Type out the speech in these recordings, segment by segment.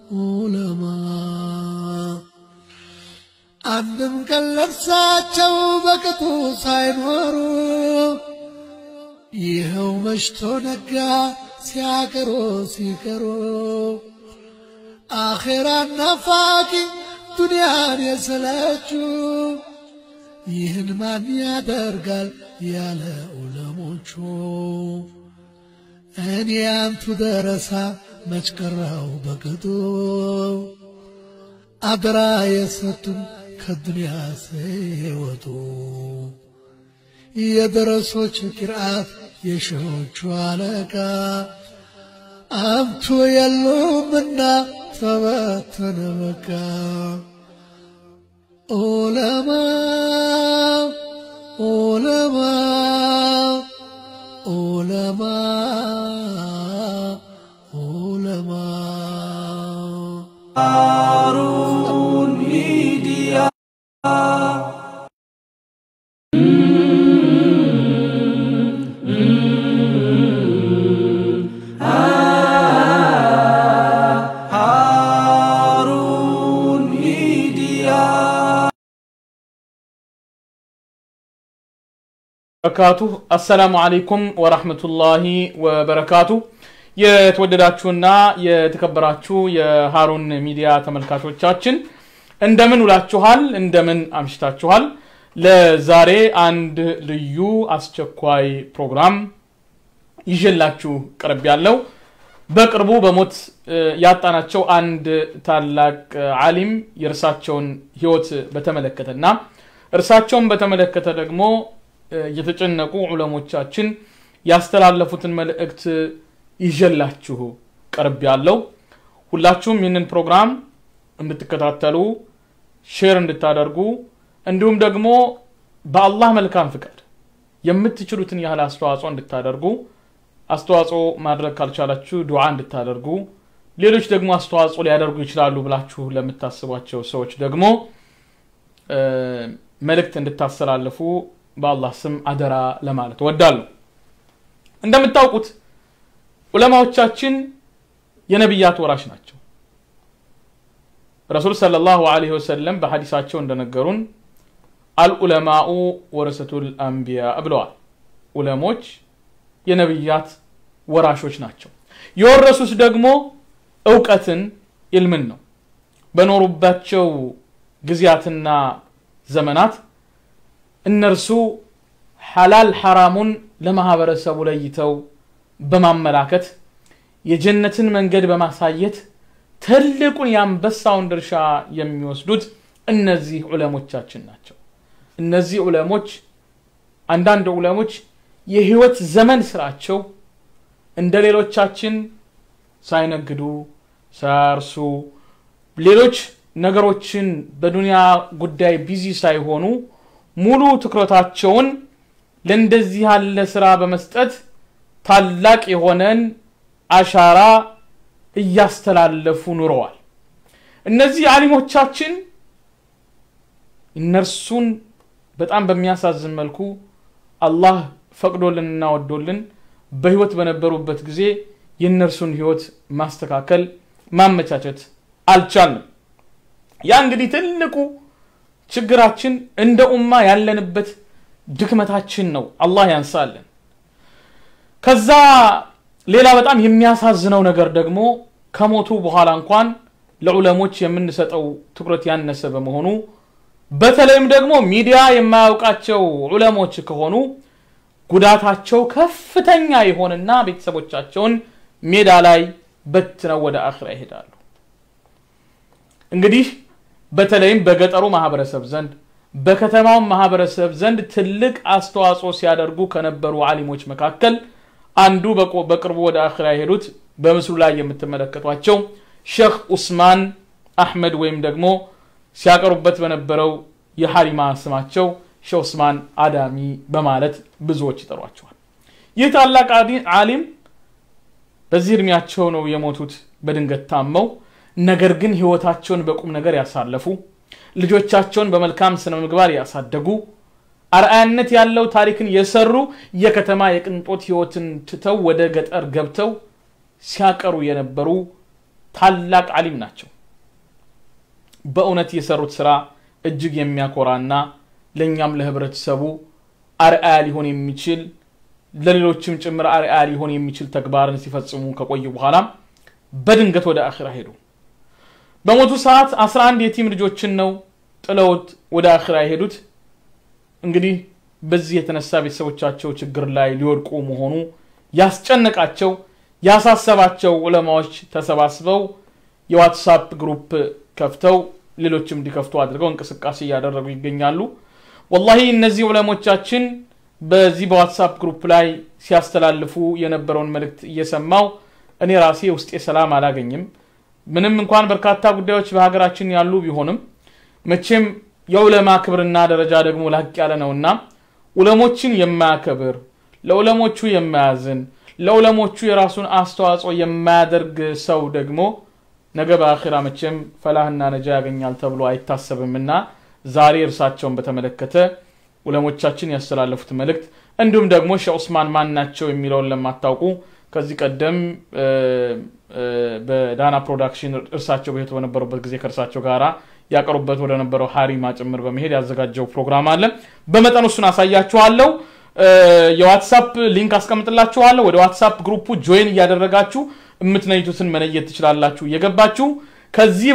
علماء عندم كاللبساتشو بكتو ساينورو يهو مشتو نقا سيكرو آخرا نفاكي دنيا يسلاتشو يهن من يدرقل يالا علموشو أني أنتو درسا مجكراو بكتو أدرا يستن كالدنيا سيوتو يدرسو شكرات يشوشو عليكا أنتو يلو منا ثبتنا بكا علماء علماء علماء علماء هارون ميديا بركاته السلام عليكم ورحمة الله وبركاته يتودداتشونا يتكبراتشو يا هارون ميديا تملكاتوچاچن እንደምን ውላችኋል እንደምን አምሽታችኋል ለዛሬ አንድ ልዩ አስቸኳይ ፕሮግራም ይዤላችሁ ቀርብ ያለው በቅርቡ በሞት ያጣናቸው አንድ ታላቅ ዓሊም የርሳቸውን ህይወት በተመለከተና እርሳቸውን በተመለከተ ደግሞ የተጨነቁ ዑለሞቻችን ያስተላለፉትን መልእክት ይዤላችሁ ቀርብ ያለው ሁላችሁም ይህንን ፕሮግራም እንድትከታተሉ ሼር እንድታደርጉ እንዲሁም ደግሞ በአላህ መልካም ፍቃድ የምትችሉትን ያህል አስተዋጽኦ እንድታደርጉ አስተዋጽኦ ማድረግ ካልቻላችሁ ዱዓ እንድታደርጉ ሌሎች ደግሞ አስተዋጽኦ ሊያደርጉ ይችላሉ ብላችሁ ለምታስቧቸው ሰዎች ደግሞ መልእክት እንድታስተላልፉ በአላህ ስም አደራ ለማለት ወዳለሁ እንደምታውቁት ዑለማዎቻችን የነብያት ወራሽ ናቸው ረሱል ሰለላሁ ዐለይሂ ወሰለም በሐዲሳቸው እንደነገሩን አልዑለማኡ ወረሰቱል አንቢያ ብለዋል ዑለሞች የነብያት ወራሾች ናቸው የወረሱት ደግሞ ዕውቀትን ኢልምን ነው በኖሩባቸው ግዚያትና ዘመናት እነርሱ ሐላል ሐራሙን ለማህበረሰቡ ለይተው በማመላከት የጀነትን መንገድ በማሳየት ትልቁን ያንበሳውን ድርሻ የሚወስዱት እነዚህ ዑለሞቻችን ናቸው እነዚህ ዑለሞች አንዳንድ ዑለሞች የህይወት ዘመን ስራቸው እንደሌሎቻችን ሳይነግዱ ሳርሱ ሌሎች ነገሮችን በዱንያ ጉዳይ ቢዚ ሳይሆኑ ሙሉ ትኩረታቸውን ለእንደዚህ ያለ ስራ በመስጠት ታላቅ የሆነን አሻራ እያስተላለፉ ኑረዋል እነዚህ ዓሊሞቻችን እነርሱን በጣም በሚያሳዝን መልኩ አላህ ፈቅዶልንና ወዶልን በህይወት በነበሩበት ጊዜ የነርሱን ህይወት ማስተካከል ማመቻቸት አልቻልንም ያ እንግዲህ ትልቁ ችግራችን እንደ ኡማ ያለንበት ድክመታችን ነው አላህ ያንሳልን ከዛ ሌላ በጣም የሚያሳዝነው ነገር ደግሞ ከሞቱ በኋላ እንኳን ለዑለሞች የምንሰጠው ትኩረት ያነሰ በመሆኑ በተለይም ደግሞ ሚዲያ የማያውቃቸው ዑለሞች ከሆኑ ጉዳታቸው ከፍተኛ ይሆንና ቤተሰቦቻቸውን ሜዳ ላይ በትነው ወደ አኺራ ይሄዳሉ እንግዲህ በተለይም በገጠሩ ማህበረሰብ ዘንድ በከተማው ማህበረሰብ ዘንድ ትልቅ አስተዋጽኦ ሲያደርጉ ከነበሩ ዓሊሞች መካከል አንዱ በቅርቡ ወደ አኺራ ይሄዱት በምስሉ ላይ የምትመለከቷቸው ሼክ ኡስማን አህመድ ወይም ደግሞ ሲያቀርቡበት በነበረው የሐሪማ ስማቸው ሼክ ኡስማን አዳሚ በማለት ብዙዎች ይጠሯቸዋል ይህ ታላቅ ዓሊም በዚህ እድሜያቸው ነው የሞቱት በድንገት ታመው ነገር ግን ህይወታቸውን በቁም ነገር ያሳለፉ ልጆቻቸውን በመልካም ስነ ምግባር ያሳደጉ አርአያነት ያለው ታሪክን የሰሩ የከተማ የቅንጦት ህይወትን ትተው ወደ ገጠር ገብተው ሲያቀሩ የነበሩ ታላቅ ዓሊም ናቸው በእውነት የሰሩት ስራ እጅግ የሚያኮራና ለኛም ለህብረተሰቡ አርአያ ሊሆን የሚችል ለሌሎችም ጭምር አርአያ ሊሆን የሚችል ተግባርን ሲፈጽሙ ከቆዩ በኋላ በድንገት ወደ አኺራ ሄዱ በሞቱ ሰዓት 11 የቲም ልጆችን ነው ጥለውት ወደ አኺራ ሄዱት እንግዲህ በዚህ የተነሳ ቤተሰቦቻቸው ችግር ላይ ሊወድቁ መሆኑ ያስጨነቃቸው ያሳሰባቸው ዑለማዎች ተሰባስበው የዋትስአፕ ግሩፕ ከፍተው ሌሎችም እንዲከፍቱ አድርገው እንቅስቃሴ ያደረጉ ይገኛሉ والله እነዚህ ዑለሞቻችን በዚህ በዋትስአፕ ግሩፕ ላይ ሲያስተላልፉ የነበረውን መልእክት እየሰማው እኔ ራሴ ውስጤ ሰላም አላገኝም ምንም እንኳን በርካታ ጉዳዮች በሀገራችን ያሉ ቢሆንም መቼም የዑለማ ክብርና ደረጃ ደግሞ ላቅ ያለ ነውና ዑለሞችን የማያከብር ለዑለሞቹ የማያዝን ለዑለሞቹ የራሱን አስተዋጽኦ የማያደርግ ሰው ደግሞ ነገ በአኺራ መቼም ፈላህና ነጃ ያገኛል ተብሎ አይታሰብምና ዛሬ እርሳቸውን በተመለከተ ዑለሞቻችን ያስተላልፉት መልእክት እንዲሁም ደግሞ ሼህ ዑስማን ማን ናቸው የሚለውን ለማታውቁ ከዚህ ቀደም በዳና ፕሮዳክሽን እርሳቸው በህይወት በነበሩበት ጊዜ ከእርሳቸው ጋራ ያቀርቡበት ወደ ነበረው ሐሪማ ጭምር በመሄድ ያዘጋጀው ፕሮግራም አለ በመጠኑ እሱን አሳያችኋለሁ የዋትስአፕ ሊንክ አስቀምጥላችኋለሁ ወደ ዋትስአፕ ግሩፑ ጆይን ያደረጋችሁ እምትነይቱትን መነየት ትችላላችሁ የገባችሁ ከዚህ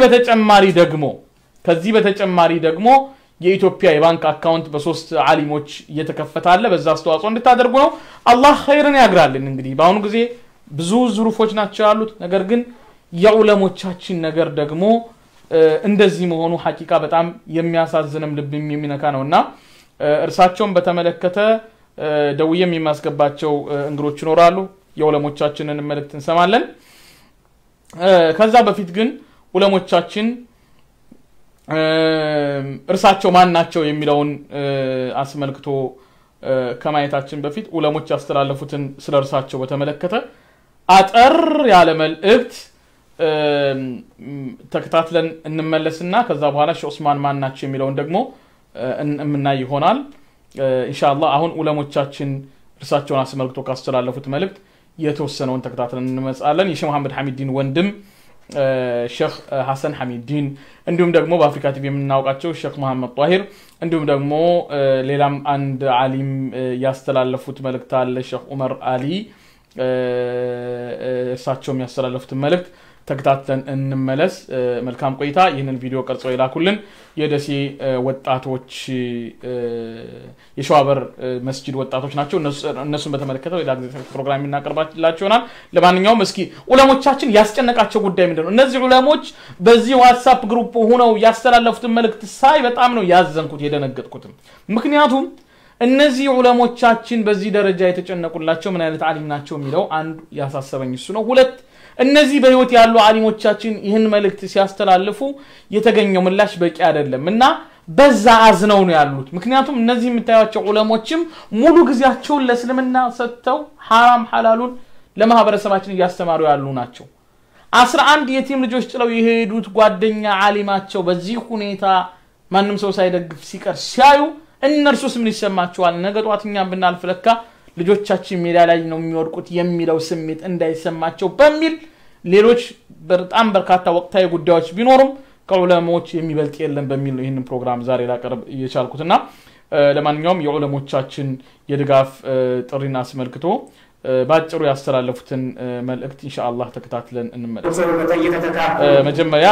በተጨማሪ ደግሞ የኢትዮጵያ የባንክ አካውንት በሶስት ዓሊሞች እየተከፈታለ በዛ አስተዋጽኦ እንድታደርጉ ነው አላህ ኸይርን ያግራልን እንግዲህ ባሁን ጊዜ ብዙ ዙሩፎች ናቸው ያሉት ነገር ግን የዑለሞቻችን ነገር ደግሞ እንደዚህ መሆኑ ሐቂቃ በጣም የሚያሳዝንም ልብም የሚነካ ነውና እርሳቸውን በተመለከተ ደውየም የሚያስገባቸው እንግሮች ይኖራሉ የዑለሞቻችንን መልእክት እንሰማለን ከዛ በፊት ግን ዑለሞቻችን እርሳቸው ማን ናቸው የሚለውን አስመልክቶ ከማየታችን በፊት ዑለሞች ያስተላልፉትን ስለ እርሳቸው በተመለከተ አጠር ያለ መልእክት ተከታትለን እንመለስና ከዛ በኋላ ሼህ ዑስማን ማን ናቸው የሚለውን ደግሞ እንምናይ ይሆናል ኢንሻአላህ አሁን ዑለሞቻችን እርሳቸውን አስመልክቶ ካስተላልፉት መልእክት የተወሰነውን ተከታትለን እንመጻለን የሼህ መሐመድ ሐሚድዲን ወንድም ሼህ ሐሰን ሐሚድዲን እንዲሁም ደግሞ በአፍሪካ ቲቪ የምናውቃቸው ሼህ መሐመድ ጧሂር እንዲሁም ደግሞ ሌላም አንድ ዓሊም ያስተላልፉት መልእክት አለ ሼህ ዑመር አሊ እርሳቸውም ያስተላልፉት መልእክት ተከታትለን እንመለስ መልካም ቆይታ ይህንን ቪዲዮ ቀርጸው ይላኩልን የደሴ ወጣቶች የሸዋበር መስጂድ ወጣቶች ናቸው እነሱን በተመለከተ ወደ አግዘ ፕሮግራም እናቀርባላችሁናል ለማንኛውም እስኪ ዑለሞቻችን ያስጨነቃቸው ጉዳይ ምንድነው እነዚህ ዑለሞች በዚህ ዋትስአፕ ግሩፕ ሆነው ያስተላልፉት መልእክት ሳይ በጣም ነው ያዘንኩት የደነገጥኩት ምክንያቱም እነዚህ ዑለሞቻችን በዚህ ደረጃ የተጨነቁላቸው ምን አይነት ዓሊም ናቸው የሚለው አንድ ያሳሰበኝ እሱ ነው ሁለት እነዚህ በህይወት ያሉ ዓሊሞቻችን ይህን መልእክት ሲያስተላልፉ የተገኘው ምላሽ በቂ አይደለምና በዛ አዝነው ነው ያሉት ምክንያቱም እነዚህ የምታያቸው ዑለሞችም ሙሉ ጊዜያቸውን ለእስልምና ሰጥተው حرام ሐላሉን ለማህበረሰባችን እያስተማሩ ያሉ ናቸው 11 የቲም ልጆች ጥለው የሄዱት ጓደኛ ዓሊማቸው በዚህ ሁኔታ ማንንም ሰው ሳይደግፍ ሲቀር ሲያዩ እነርሱስ ምን ይሰማቸዋል ነገ ጧትኛ ብናልፍለካ ልጆቻችን ሜዳ ላይ ነው የሚወድቁት የሚለው ስሜት እንዳይሰማቸው በሚል ሌሎች በጣም በርካታ ወቅታዊ ጉዳዮች ቢኖሩም ከዑለሞች የሚበልጥ የለም በሚል ነው ይሄንን ፕሮግራም ዛሬ ላቀርብ የቻልኩትና ለማንኛውም የዑለሞቻችን የድጋፍ ጥሪና አስመልክቶ ባጭሩ ያስተላልፉትን መልእክት ኢንሻአላህ ተከታትለን እንመለስ መጀመሪያ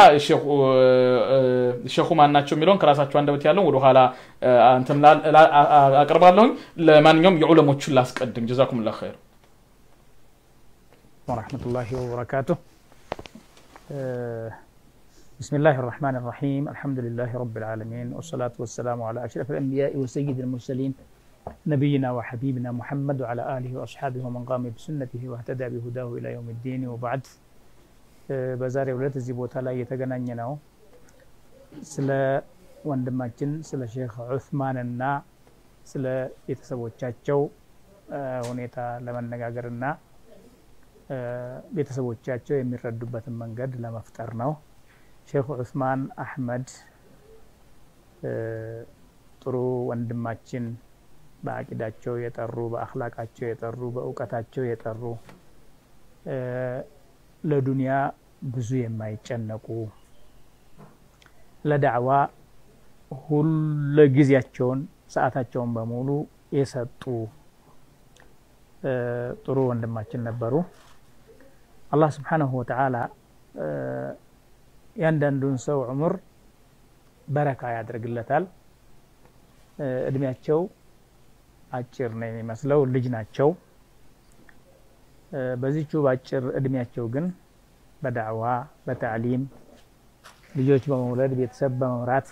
ሼኹ ማን ናቸው የሚለውን ከራሳቸው አንደበት ያለው ወደ ኋላ አንተም አቀርባለሁ ለማንኛውም የዑለሞቹን ላስቀድም ጀዛኩሙላህ ኸይር ወራህመቱላሂ ወበረካቱሁ بسم الله الرحمن الرحيم الحمد لله رب العالمين والصلاة والسلام على أشرف الأنبياء وسيد المرسلين نبينا وحبيبنا محمد وعلى آله وأصحابه ومن قام بسنته واهتدى بهداه إلى يوم الدين وبعد بزاري ولات الزبوت لا يتجنننا سلا وندماجن سلا شيخ عثمان النا سلا يتسوى تشاتشو ونيتا لمن نجاجرنا يتسوى تشاتشو يمر الدبة من قد لما افترناه شيخ عثمان أحمد ጥሩ ወንድማችን በአቂዳቸው የጠሩ በአኽላቃቸው የጠሩ በእውቀታቸው የጠሩ ለዱንያ ብዙ የማይጨነቁ ለዳዕዋ ሁሉ ጊዜያቸውን ሰዓታቸውን በሙሉ የሰጡ ጥሩ ወንድማችን ነበሩ። አላህ Subhanahu Wa Ta'ala ያንዳንዱን ሰው ዑምር በረካ ያድርግለታል። እድሜያቸው አጭር ነው የሚመስለው፣ ልጅ ናቸው። በዚህቹ ባጭር እድሜያቸው ግን በዳዕዋ በተዕሊም ልጆች በመውለድ ቤተሰብ በመምራት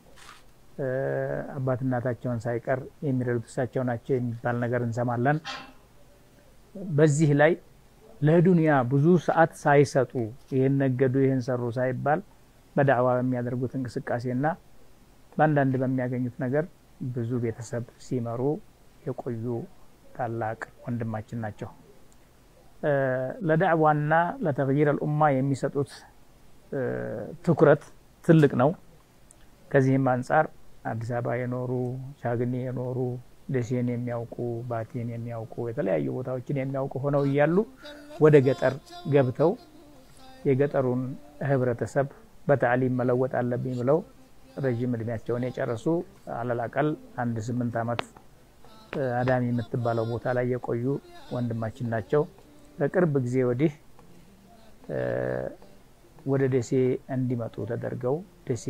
አባት እናታቸውን ሳይቀር የሚረዱት እሳቸው ናቸው የሚባል ነገር እንሰማለን። በዚህ ላይ ለዱንያ ብዙ ሰዓት ሳይሰጡ ይሄን ነገዱ ይሄን ሰሩ ሳይባል በዳዕዋ በሚያደርጉት እንቅስቃሴና ባንዳንድ በሚያገኙት ነገር ብዙ ቤተሰብ ሲመሩ የቆዩ ታላቅ ወንድማችን ናቸው። ለዳዕዋና ለተግይር الامه የሚሰጡት ትኩረት ትልቅ ነው። ከዚህም አንፃር አዲስ አበባ የኖሩ ሻግኒ የኖሩ ደሴን የሚያውቁ ባቲን የሚያውቁ የተለያዩ ቦታዎችን የሚያውቁ ሆነው ይያሉ ወደ ገጠር ገብተው የገጠሩን ህብረተሰብ በተዕሊም መለወጥ አለብኝ ብለው ረጅም እድሜያቸውን የጨረሱ አለላቀል 8 አመት አዳሚ የምትባለው ቦታ ላይ የቆዩ ወንድማችን ናቸው። በቅርብ ጊዜ ወዲህ ወደ ደሴ እንዲመጡ ተደርገው ደሴ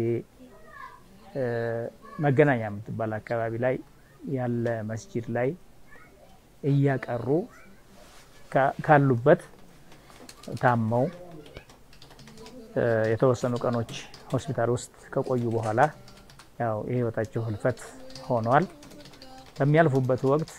መገናኛ የምትባል አካባቢ ላይ ያለ መስጂድ ላይ እያቀሩ ካሉበት ታመው የተወሰኑ ቀኖች ሆስፒታል ውስጥ ከቆዩ በኋላ ያው የህይወታቸው ህልፈት ሆኗል። በሚያልፉበት ወቅት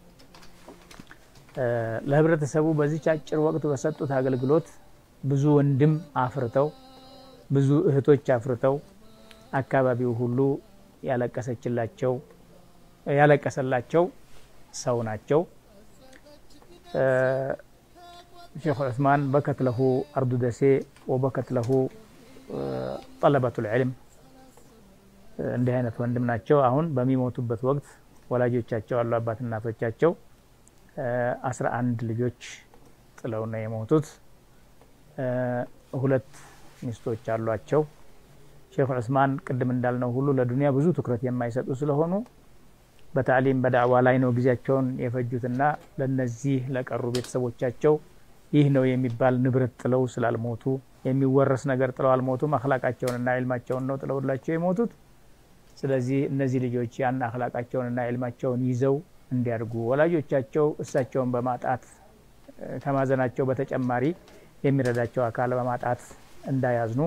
ለህብረተሰቡ በዚህ አጭር ወቅት በሰጡት አገልግሎት ብዙ ወንድም አፍርተው ብዙ እህቶች አፍርተው አካባቢው ሁሉ ያለቀሰላቸው ሰው ናቸው። ሼክ ዑስማን በከት ለሁ አርዱ ደሴ ወበከት ለሁ طلبة العلم እንዲህ አይነት ወንድም ናቸው። አሁን በሚሞቱበት ወቅት ወላጆቻቸው አሉ አባት እናቶቻቸው 11 ልጆች ጥለው ነው የሞቱት። 2 ሚስቶች አሏቸው። ሼክ ዑስማን ቅድም እንዳልነው ሁሉ ለዱንያ ብዙ ትኩረት የማይሰጡ ስለሆኑ በተዕሊም በዳዕዋ ላይ ነው ጊዜያቸውን የፈጁትና ለነዚህ ለቀሩ ቤተሰቦቻቸው ይህ ነው የሚባል ንብረት ጥለው ስላልሞቱ የሚወረስ ነገር ጥለው አልሞቱም። አኽላቃቸውንና ዒልማቸውን ነው ጥለውላቸው የሞቱት። ስለዚህ እነዚህ ልጆች ያን አኽላቃቸውንና ዒልማቸውን ይዘው እንዲያድጉ ወላጆቻቸው እሳቸውን በማጣት ከማዘናቸው በተጨማሪ የሚረዳቸው አካል በማጣት እንዳያዝኑ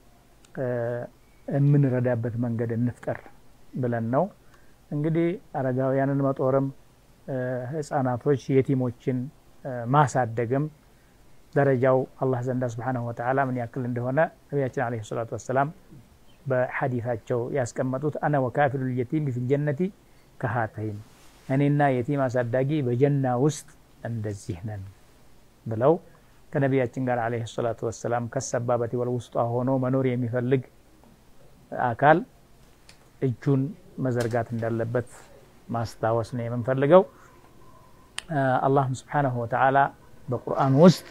የምንረዳበት መንገድ እንፍጠር ብለን ነው። እንግዲህ አረጋውያንን መጦርም ህፃናቶች የቲሞችን ማሳደግም ደረጃው አላህ ዘንዳ Subhanahu Wa Ta'ala ምን ያክል እንደሆነ ነብያችን አለይሂ ሰላቱ ወሰለም በሐዲሳቸው ያስቀመጡት አና ወካፊሉ اليتيم في الجنة كهاتين እኔና የቲም አሳዳጊ በጀና ውስጥ እንደዚህ ነን ብለው ከነብያችን ጋር አለይሂ ሰላቱ ወሰለም ከሰባበቲ ወልውስጧ ሆኖ መኖር የሚፈልግ አካል እጁን መዘርጋት እንዳለበት ማስታወስ ነው የምንፈልገው። አላህ Subhanahu Wa Ta'ala በቁርአን ውስጥ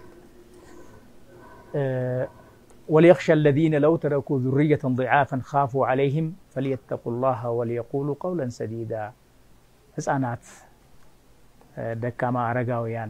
وليخشى الذين لو تركوا ذرية ضعافا خافوا عليهم فليتقوا الله وليقولوا قولا سديدا ህፃናት ደካማ አረጋውያን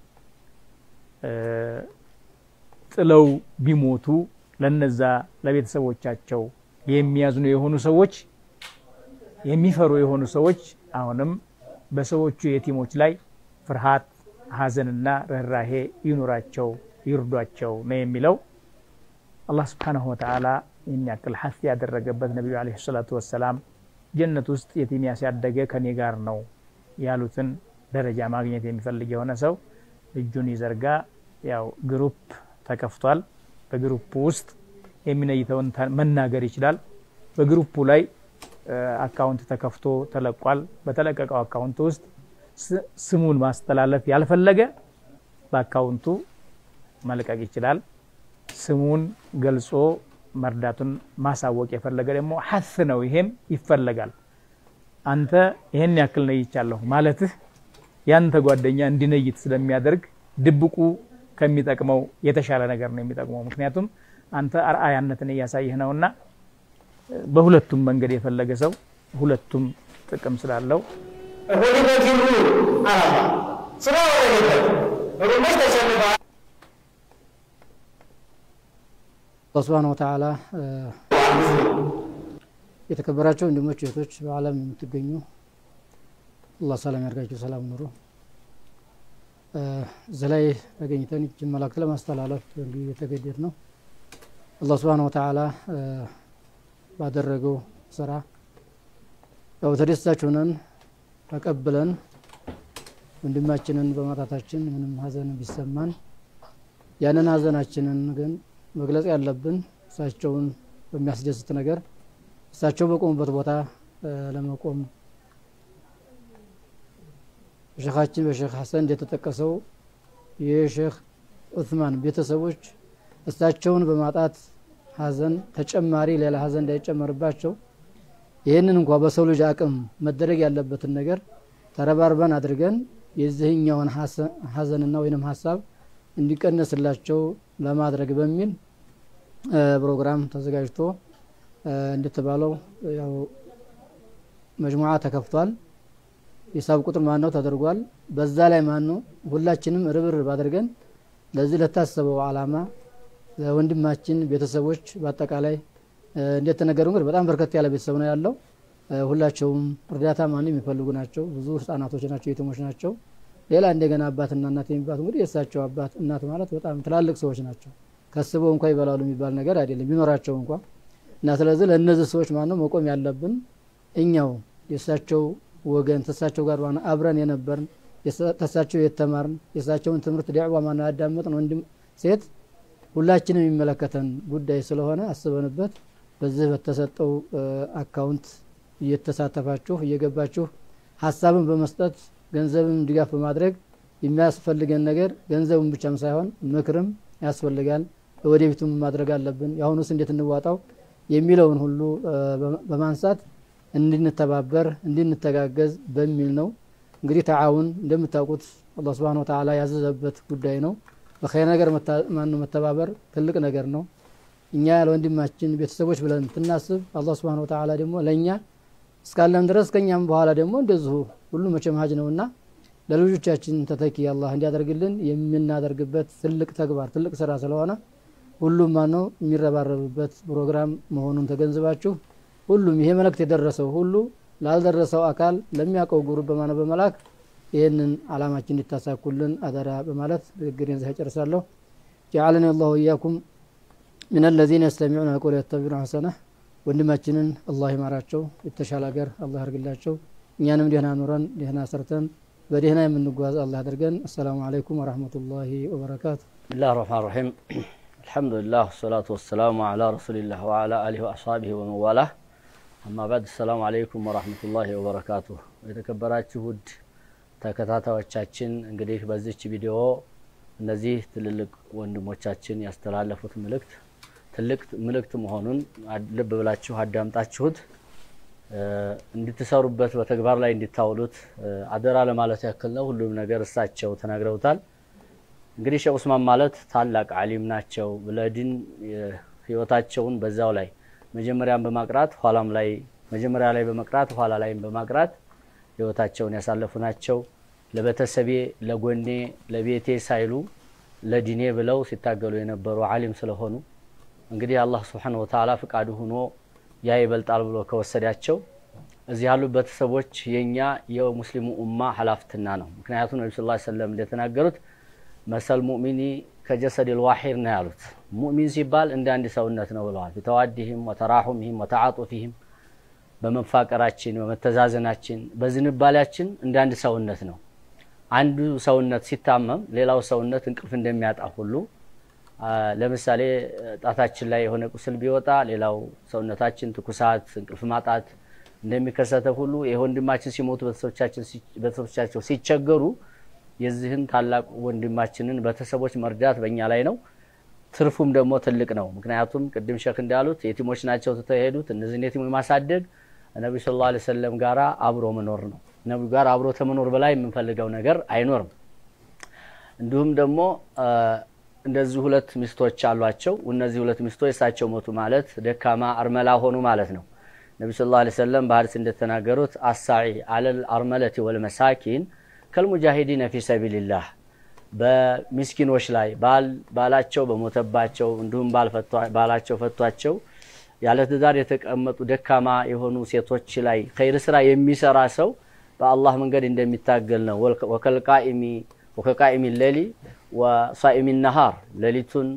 ጥለው ቢሞቱ ለነዛ ለቤተሰቦቻቸው የሚያዝኑ የሆኑ ሰዎች የሚፈሩ የሆኑ ሰዎች አሁንም በሰዎቹ የቲሞች ላይ ፍርሃት ሐዘንና ርህራሄ ይኑራቸው ይርዷቸው ነው የሚለው። አላህ Subhanahu Wa Ta'ala የሚያክል ሐስ ያደረገበት ነብዩ አለይሂ ሰላቱ ወሰለም ጀነት ውስጥ የቲም ያሳደገ ከኔ ጋር ነው ያሉትን ደረጃ ማግኘት የሚፈልግ የሆነ ሰው እጁን ይዘርጋ። ያው ግሩፕ ተከፍቷል። በግሩፕ ውስጥ የሚነይተውን መናገር ይችላል። በግሩፑ ላይ አካውንት ተከፍቶ ተለቋል። በተለቀቀው አካውንት ውስጥ ስሙን ማስተላለፍ ያልፈለገ በአካውንቱ መልቀቅ ይችላል። ስሙን ገልጾ መርዳቱን ማሳወቅ የፈለገ ደግሞ ሐስ ነው። ይሄም ይፈልጋል። አንተ ይሄን ያክል ነይቻለሁ ማለትህ ያንተ ጓደኛ እንዲነይት ስለሚያደርግ ድብቁ ከሚጠቅመው የተሻለ ነገር ነው የሚጠቅመው ምክንያቱም አንተ አርአያነትን ያሳየህ ነውና በሁለቱም መንገድ የፈለገ ሰው ሁለቱም ጥቅም ስላለው ወዲበጅሩ አላህ ስራው ወዲበት ወዲመሽ ተሸንፋ አላህ Subhanahu Wa Ta'ala የተከበራቸው ወንድሞች እህቶች በዓለም የምትገኙ አላህ ሰላም ያርጋችሁ ሰላም ኑሩ ዘላይ ተገኝተን ጅመላክ ለማስተላለፍ እንግዲህ የተገደድ ነው አላህ Subhanahu Wa Ta'ala ባደረገው ስራ ያው ተደስታችሁነን ተቀበለን ወንድማችንን በማጣታችን ምንም ሀዘን ቢሰማን ያንን ሀዘናችንን ግን መግለጽ ያለብን እሳቸውን በሚያስደስት ነገር እሳቸው በቆሙበት ቦታ ለመቆም ሸኻችን በሸኽ ሐሰን እንደተጠቀሰው የሸኽ ዑስማን ቤተሰቦች እሳቸውን በማጣት ሀዘን ተጨማሪ ሌላ ሀዘን እንዳይጨመርባቸው ይሄንን እንኳን በሰው ልጅ አቅም መደረግ ያለበትን ነገር ተረባርበን አድርገን የዚህኛውን ሀዘንና ወይንም ሐሳብ እንዲቀነስላቸው ለማድረግ በሚል ፕሮግራም ተዘጋጅቶ እንደተባለው ያው መጅሙዓ ተከፍቷል ሂሳብ ቁጥር ማን ነው ተደርጓል በዛ ላይ ማን ነው ሁላችንም ርብርብ አድርገን ለዚህ ለታሰበው ዓላማ ወንድማችን ቤተሰቦች በአጠቃላይ እንደተነገረው እንግዲህ በጣም በርከት ያለ ቤተሰብ ነው ያለው ሁላቸውም እርዳታ ማን የሚፈልጉ ናቸው ብዙ ህፃናቶች ናቸው የትሞች ናቸው ሌላ እንደገና አባትና እናት የሚባሉ እንግዲህ የሳቸው አባት እናት ማለት በጣም ትላልቅ ሰዎች ናቸው ከስበው እንኳን ይበላሉ የሚባል ነገር አይደለም ቢኖራቸው እንኳን እና ስለዚህ ለነዚህ ሰዎች ማን ነው መቆም ያለብን እኛው የሳቸው ወገን ተሳቸው ጋር ማን አብረን የነበርን ተሳቸው የተማርን የሳቸውን ትምህርት ዲዕዋ ማን ያዳመጥን ወንድም ሴት ሁላችንም የሚመለከተን ጉዳይ ስለሆነ አስበንበት በዚህ በተሰጠው አካውንት እየተሳተፋችሁ እየገባችሁ ሐሳብን በመስጠት ገንዘብም ድጋፍ በማድረግ የሚያስፈልገን ነገር ገንዘብም ብቻም ሳይሆን ምክርም ያስፈልጋል ወደፊቱም ማድረግ አለብን ያሁንስ እንዴት እንዋጣው የሚለውን ሁሉ በማንሳት እንድንተባበር እንድንተጋገዝ በሚል ነው እንግዲህ ተዓውን እንደምታውቁት አላህ Subhanahu Wa Ta'ala ያዘዘበት ጉዳይ ነው በኸይር ነገር መተባበር ትልቅ ነገር ነው እኛ ለወንድማችን ቤተሰቦች ብለን ትናስብ አላህ Subhanahu Wa Ta'ala ደግሞ ለኛ እስካለን ድረስ ከኛም በኋላ ደግሞ እንደዚሁ ሁሉ መቼም ሀጅ ነውና ለልጆቻችን ተተኪ አላህ እንዲያደርግልን የምናደርግበት ትልቅ ተግባር ትልቅ ስራ ስለሆነ ሁሉም ማነው የሚረባረብበት ፕሮግራም መሆኑን ተገንዝባችሁ ሁሉም ይሄ መልእክት የደረሰው ሁሉ ላልደረሰው አካል ለሚያቀው ግሩፕ በማነው በመላክ ይሄንን ዓላማችን እንድታሳኩልን አደራ በማለት ንግግሬን ዘጨርሳለሁ جعلني الله وإياكم من الذين يستمعون القول ويتبعون أحسنه ወንድማችንን አላህ ይማራቸው የተሻለ ሀገር አላህ ያርግላቸው እኛንም ደህና ኑረን ደህና ሰርተን በደህና የምንጓዝ አላህ ያድርገን السلام عليكم ورحمة الله وبركاته بسم الله الرحمن الرحيم الحمد لله والصلاة والسلام على رسول الله وعلى آله وأصحابه ومن والاه أما بعد السلام عليكم ورحمة الله وبركاته የተከበራችሁ ውድ ተከታታዮቻችን እንግዲህ በዚህ ቪዲዮ እነዚህ ትልልቅ ወንድሞቻችን ያስተላለፉት መልእክት ትልቅ መልእክት መሆኑን ልብ ብላችሁ አዳምጣችሁት እንድትሰሩበት በተግባር ላይ እንድታውሉት አደራ ለማለት ያክል ነው ሁሉም ነገር እሳቸው ተናግረውታል እንግዲህ ሼህ ዑስማን ማለት ታላቅ ዓሊም ናቸው ለዲን ህይወታቸውን በዛው ላይ መጀመሪያም በማቅራት ኋላም ላይ መጀመሪያ ላይ በመቅራት ኋላ ላይም በማቅራት ህይወታቸውን ያሳለፉ ናቸው ለበተሰቤ ለጎኔ ለቤቴ ሳይሉ ለዲኔ ብለው ሲታገሉ የነበሩ ዓሊም ስለሆኑ እንግዲህ አላህ Subhanahu Wa Ta'ala ፍቃዱ ሆኖ ያ ይበልጣል ብሎ ከወሰዳቸው እዚህ ያሉ ቤተሰቦች የኛ የሙስሊሙ ኡማ ሐላፍትና ነው ምክንያቱም ነብዩ ሰለላሁ ዐለይሂ ወሰለም እንደተናገሩት መሰል ሙእሚኒ ከጀሰድ الواحد ነው ያሉት ሙእሚን ሲባል እንደ አንድ ሰውነት ነው ብለዋል በተዋዲህም ወተራሁምህም ወተዓጡፊህም በመፋቀራችን በመተዛዘናችን በዝንባላችን እንደ አንድ ሰውነት ነው አንዱ ሰውነት ሲታመም ሌላው ሰውነት እንቅልፍ እንደሚያጣ ሁሉ ለምሳሌ ጣታችን ላይ የሆነ ቁስል ቢወጣ ሌላው ሰውነታችን ትኩሳት እንቅልፍ ማጣት እንደሚከሰተ ሁሉ የወንድማችን ሲሞቱ በተሰቦቻቸው ሲቸገሩ የዚህን ታላቅ ወንድማችንን በተሰቦች መርዳት በእኛ ላይ ነው ትርፉም ደግሞ ትልቅ ነው ምክንያቱም ቅድም ሸክ እንዳሉት የቲሞች ናቸው ተተሄዱት እነዚህ የቲሞች ማሳደግ ነብዩ ሰለላሁ ዐለይሂ ወሰለም ጋራ አብሮ መኖር ነው ነብዩ ጋር አብሮ ተመኖር በላይ የምንፈልገው ነገር አይኖርም እንዲሁም ደግሞ እንደዚህ ሁለት ሚስቶች አሏቸው እነዚህ ሁለት ሚስቶች እሳቸው ሞቱ ማለት ደካማ አርመላ ሆኑ ማለት ነው ነብዩ ሰለላሁ ዐለይሂ ወሰለም በሐዲስ እንደተናገሩት አሳኢ አለል አርመለቲ ወልመሳኪን ከልሙጃሂዲን ፊ ሰቢልላህ በሚስኪኖች ላይ ባላቸው በሞተባቸው እንዲሁም ባላቸው ፈቷቸው ያለ ትዳር የተቀመጡ ደካማ የሆኑ ሴቶች ላይ ኸይር ስራ የሚሰራ ሰው በአላህ መንገድ እንደሚታገል ነው ወከቃኢሚ ሌሊ ወሳኢሚ النهار ሌሊቱን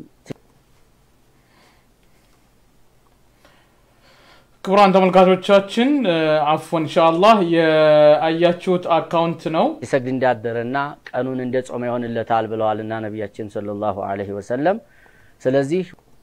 ክቡራን ተመልካቾቻችን አፍወን ኢንሻአላህ የአያችሁት አካውንት ነው ይሰግድ እንዳደረና ቀኑን እንደጾመ ይሆንለታል ብለዋልና ነብያችን ሰለላሁ ዐለይሂ ወሰለም ስለዚህ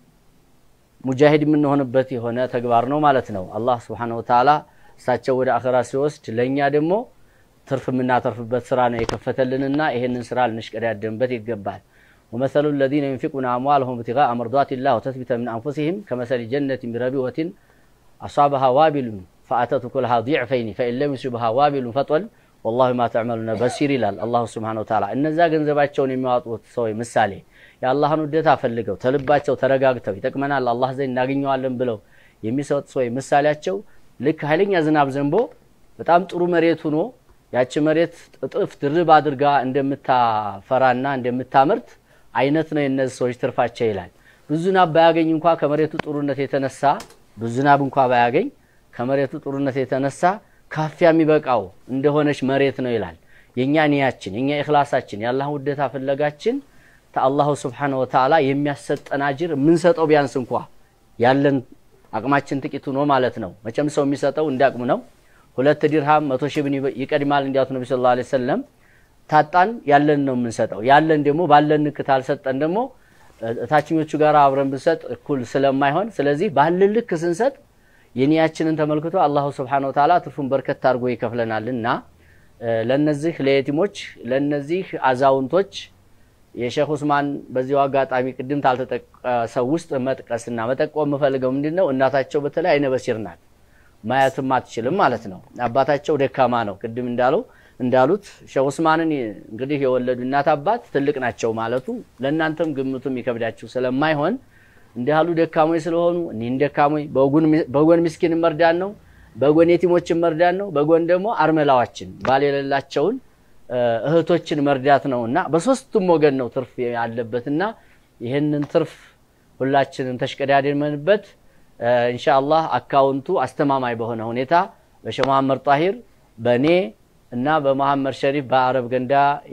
ሙጃሂድ ምን ሆነበት የሆነ ተግባር ነው ማለት ነው አላህ Subhanahu Wa Ta'ala እሳቸው ወደ አኺራ ሲወስድ ለኛ ደግሞ ትርፍ ምናተርፍበት ስራ ነው የከፈተልንና ይሄንን ስራ ልንሽቀዳደምበት ይገባል ومثل الذين ينفقون اموالهم ابتغاء مرضات الله وتثبيتا من انفسهم كمثل جنة بربوة اصابها وابل فاتت كلها ضعفين فان لم يصبها وابل فطل والله ما تعملون بصير ይላል الله سبحانه وتعالى እነዛ ገንዘባቸውን የሚያወጡት ሰው ምሳሌ ያላህን ውደታ ፈልገው ተልባቸው ተረጋግተው ይተከመናል አላህ ዘንድ እናገኘዋለን ብለው የሚሰጥ ሰው ምሳሌያቸው ልክ ኃይለኛ ዝናብ ዘንቦ በጣም ጥሩ መሬት ሆኖ ያቺ መሬት ጥፍ ድርብ አድርጋ እንደምታፈራና እንደምታመርት አይነት ነው እነዚህ ሰዎች ትርፋቸው ይላል ብዙ ዝናብ ባያገኝ እንኳን ከመሬቱ ጥሩነት የተነሳ ብዙ ዝናብ እንኳን ባያገኝ ከመሬቱ ጥሩነት የተነሳ ካፊያ የሚበቃው እንደሆነች መሬት ነው ይላል የኛ ንያችን የኛ ኢኽላሳችን ያላህ ውደታ ፍለጋችን ተአላሁ Subhanahu Wa Ta'ala የሚያሰጠን አጅር ምን ሰጠው ቢያንስ እንኳን ያለን አቅማችን ጥቂቱ ነው ማለት ነው መቼም ሰው የሚሰጠው እንዳቅሙ ነው 2 ዲርሃም 100 ሺህ ብር ይቀድማል እንዲያቱ ነብዩ ሰለላሁ ዐለይሂ ወሰለም ታጣን ያለን ነው ምን ሰጠው ያለን ደግሞ ባለን ክታል ሰጠን ደግሞ ታችኞቹ ጋር አብረን ብንሰጥ እኩል ስለማይሆን ስለዚህ ባለን ልክ ስንሰጥ የኒያችንን ተመልክቶ አላህ Subhanahu Wa Ta'ala ትርፉን በርከት አድርጎ ይከፍለናልና ለነዚህ ለየቲሞች ለነዚህ አዛውንቶች የሼክ ዑስማን በዚህ አጋጣሚ ቅድም ታልተጠቀሰው ውስጥ መጥቀስና መጠቆም መፈልገው ምንድነው እናታቸው በተለይ አይነ በሲር ናት ማየትም አትችልም ማለት ነው አባታቸው ደካማ ነው ቅድም እንዳሉት ሼክ ዑስማንን እንግዲህ የወለዱ እናት አባት ትልቅ ናቸው ማለቱ ለእናንተም ግምቱም ይከብዳችሁ ስለማይሆን እንዲያሉ ደካሞይ ስለሆኑ እኒን ደካሞይ በጎን ምስኪን መርዳን ነው በጎን የቲሞች መርዳን ነው በጎን ደግሞ አርመላዋችን ባለሌላቸውን እህቶችን መርዳት ነውና በሶስቱም ወገን ነው ትርፍ ያለበትና ይሄንን ትርፍ ሁላችንም ተሽቀዳደመንበት ኢንሻአላህ አካውንቱ አስተማማኝ በሆነ ሁኔታ በሼህ መሐመድ ጣሂር በኔ እና በመሐመድ ሸሪፍ በአረብ ገንዳ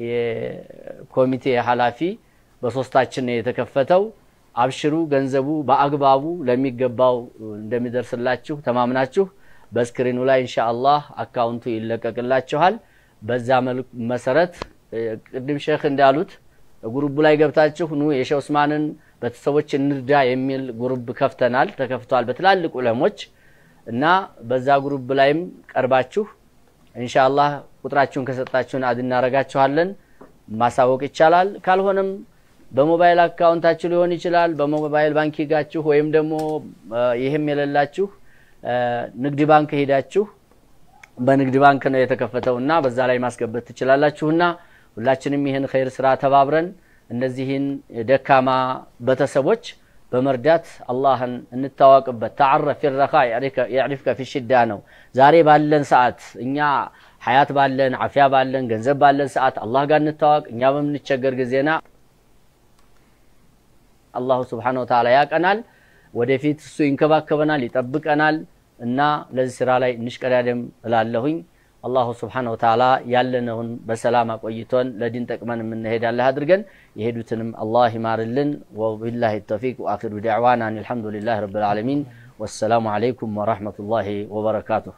የኮሚቴ ኃላፊ በሶስታችን ነው የተከፈተው አብሽሩ ገንዘቡ በአግባቡ ለሚገባው እንደሚደርስላችሁ ተማምናችሁ በስክሪኑ ላይ ኢንሻአላህ አካውንቱ ይለቀቅላችኋል በዛ መሰረት ቅድም ሼክ እንዳሉት ግሩፕ ላይ ገብታችሁ ኑ የሼህ ዑስማንን በተሰቦች እንርዳ የሚል ግሩፕ ከፍተናል ተከፍቷል በትላልቅ ዑለሞች እና በዛ ግሩፕ ላይም ቀርባችሁ ኢንሻአላህ ቁጥራችሁን ከሰጣችሁን አድናረጋችኋለን ማሳወቅ ይቻላል ካልሆነም በሞባይል አካውንታችሁ ሊሆን ይችላል በሞባይል ባንኪንጋችሁ ወይም ደግሞ ይሄም የሌላችሁ ንግድ ባንክ ሄዳችሁ በንግድ ባንክ ነው የተከፈተውና በዛ ላይ ማስገባት ትችላላችሁና ሁላችንም ይሄን ኸይር ስራ ተባብረን እነዚህን ደካማ በተሰቦች በመርዳት አላህን እንታዋቅበት ተዓረፍ الرخاء يعرفك في الشدة ነው ዛሬ ባለን ሰዓት እኛ ሐያት ባለን አፍያ ባለን ገንዘብ ባለን ሰዓት አላህ ጋር እንታዋቅ እኛ በምንቸገር ጊዜና አላህ Subhanahu Wa Ta'ala ያቀናል ወደፊት እሱ ይንከባከበናል ይጠብቀናል እና ለዚህ ስራ ላይ እንሽቀዳደም እላለሁኝ አላህ Subhanahu Wa Ta'ala ያለነውን በሰላም አቆይቶን ለዲን ተቅመን ምን ሄዳለህ አድርገን የሄዱትንም አላህ ይማርልን ወቢላሂ ተውፊቅ ወአኺሩ ዳዕዋና አልሐምዱሊላሂ ረብል ዓለሚን ወሰላሙ አለይኩም ወራህመቱላሂ ወበረካቱሁ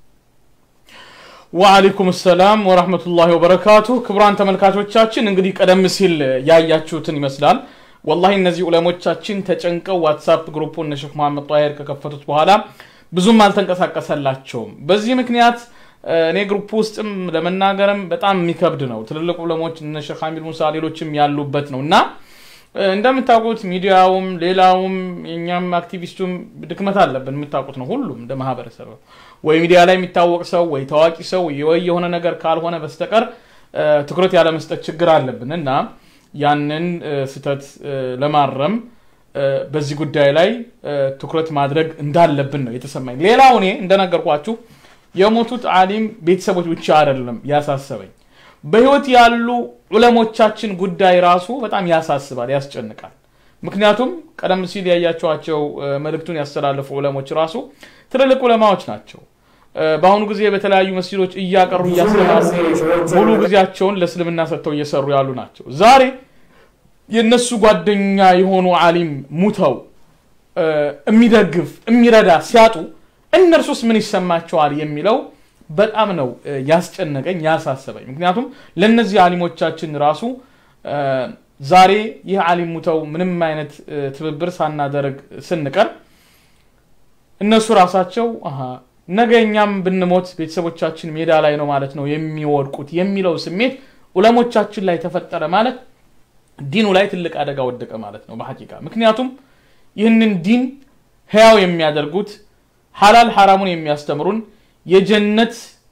ወአለይኩም ሰላም ወራህመቱላሂ ወበረካቱሁ ክቡራን ተመልካቾቻችን እንግዲህ ቀደም ሲል ያያችሁትን ይመስላል والله እነዚህ ዑለሞቻችን ተጨንቀው ዋትስአፕ ግሩፑን ሼክ መሐመድ ጣሂር ከከፈቱት በኋላ ብዙም አልተንቀሳቀሰላቸው በዚህ ምክንያት እኔ ግሩፕ ውስጥም ለመናገርም በጣም የሚከብድ ነው ትልልቅ ዑለሞች እነ ሼክ ሐሚድ ሙሳ ሌሎችም ያሉበት ነውና እንደምታውቁት ሚዲያውም ሌላውም የኛም አክቲቪስቱም ድክመት አለብን የምታውቁት ነው ሁሉም እንደ ማህበረሰብ ወይ ሚዲያ ላይ የሚታወቅ ሰው ወይ ታዋቂ ሰው ወይ የሆነ ነገር ካልሆነ በስተቀር ትኩረት ያለ መስጠት ችግር አለብንና ያንን ስተት ለማረም በዚህ ጉዳይ ላይ ትኩረት ማድረግ እንዳለብን ነው የተሰማኝ ሌላው እኔ እንደነገርኳችሁ የሞቱት ዓሊም ቤተሰቦች ብቻ አይደለም ያሳሰበኝ በህይወት ያሉ ዑለሞቻችን ጉዳይ ራሱ በጣም ያሳስባል ያስጨንቃል ምክንያቱም ቀደም ሲል ያያችኋቸው መልእክቱን ያስተላልፉ ዑለሞች ራሱ ትልልቅ ዑለማዎች ናቸው በአሁኑ ጊዜ በተለያዩ መስጂዶች እያቀሩ ያስተማሩ ሙሉ ጊዜያቸውን ለእስልምና ሰጥተው እየሰሩ ያሉ ናቸው ዛሬ የነሱ ጓደኛ የሆኑ ዓሊም ሙተው የሚደግፍ የሚረዳ ሲያጡ እነርሱስ ምን ይሰማቸዋል የሚለው በጣም ነው ያስጨነቀኝ ያሳሰበኝ ምክንያቱም ለነዚህ ዓሊሞቻችን ራሱ ዛሬ ይህ ዓሊም ሙተው ምንም አይነት ትብብር ሳናደርግ ስንቀር እነሱ ራሳቸው ነገኛም ብንሞት ቤተሰቦቻችን ሜዳ ላይ ነው ማለት ነው የሚወድቁት የሚለው ስሜት ዑለሞቻችን ላይ ተፈጠረ ማለት ዲኑ ላይ ትልቅ አደጋ ወደቀ ማለት ነው በሐቂቃ ምክንያቱም ይህንን ዲን ህያው የሚያደርጉት ሐላል ሐራሙን የሚያስተምሩን የጀነት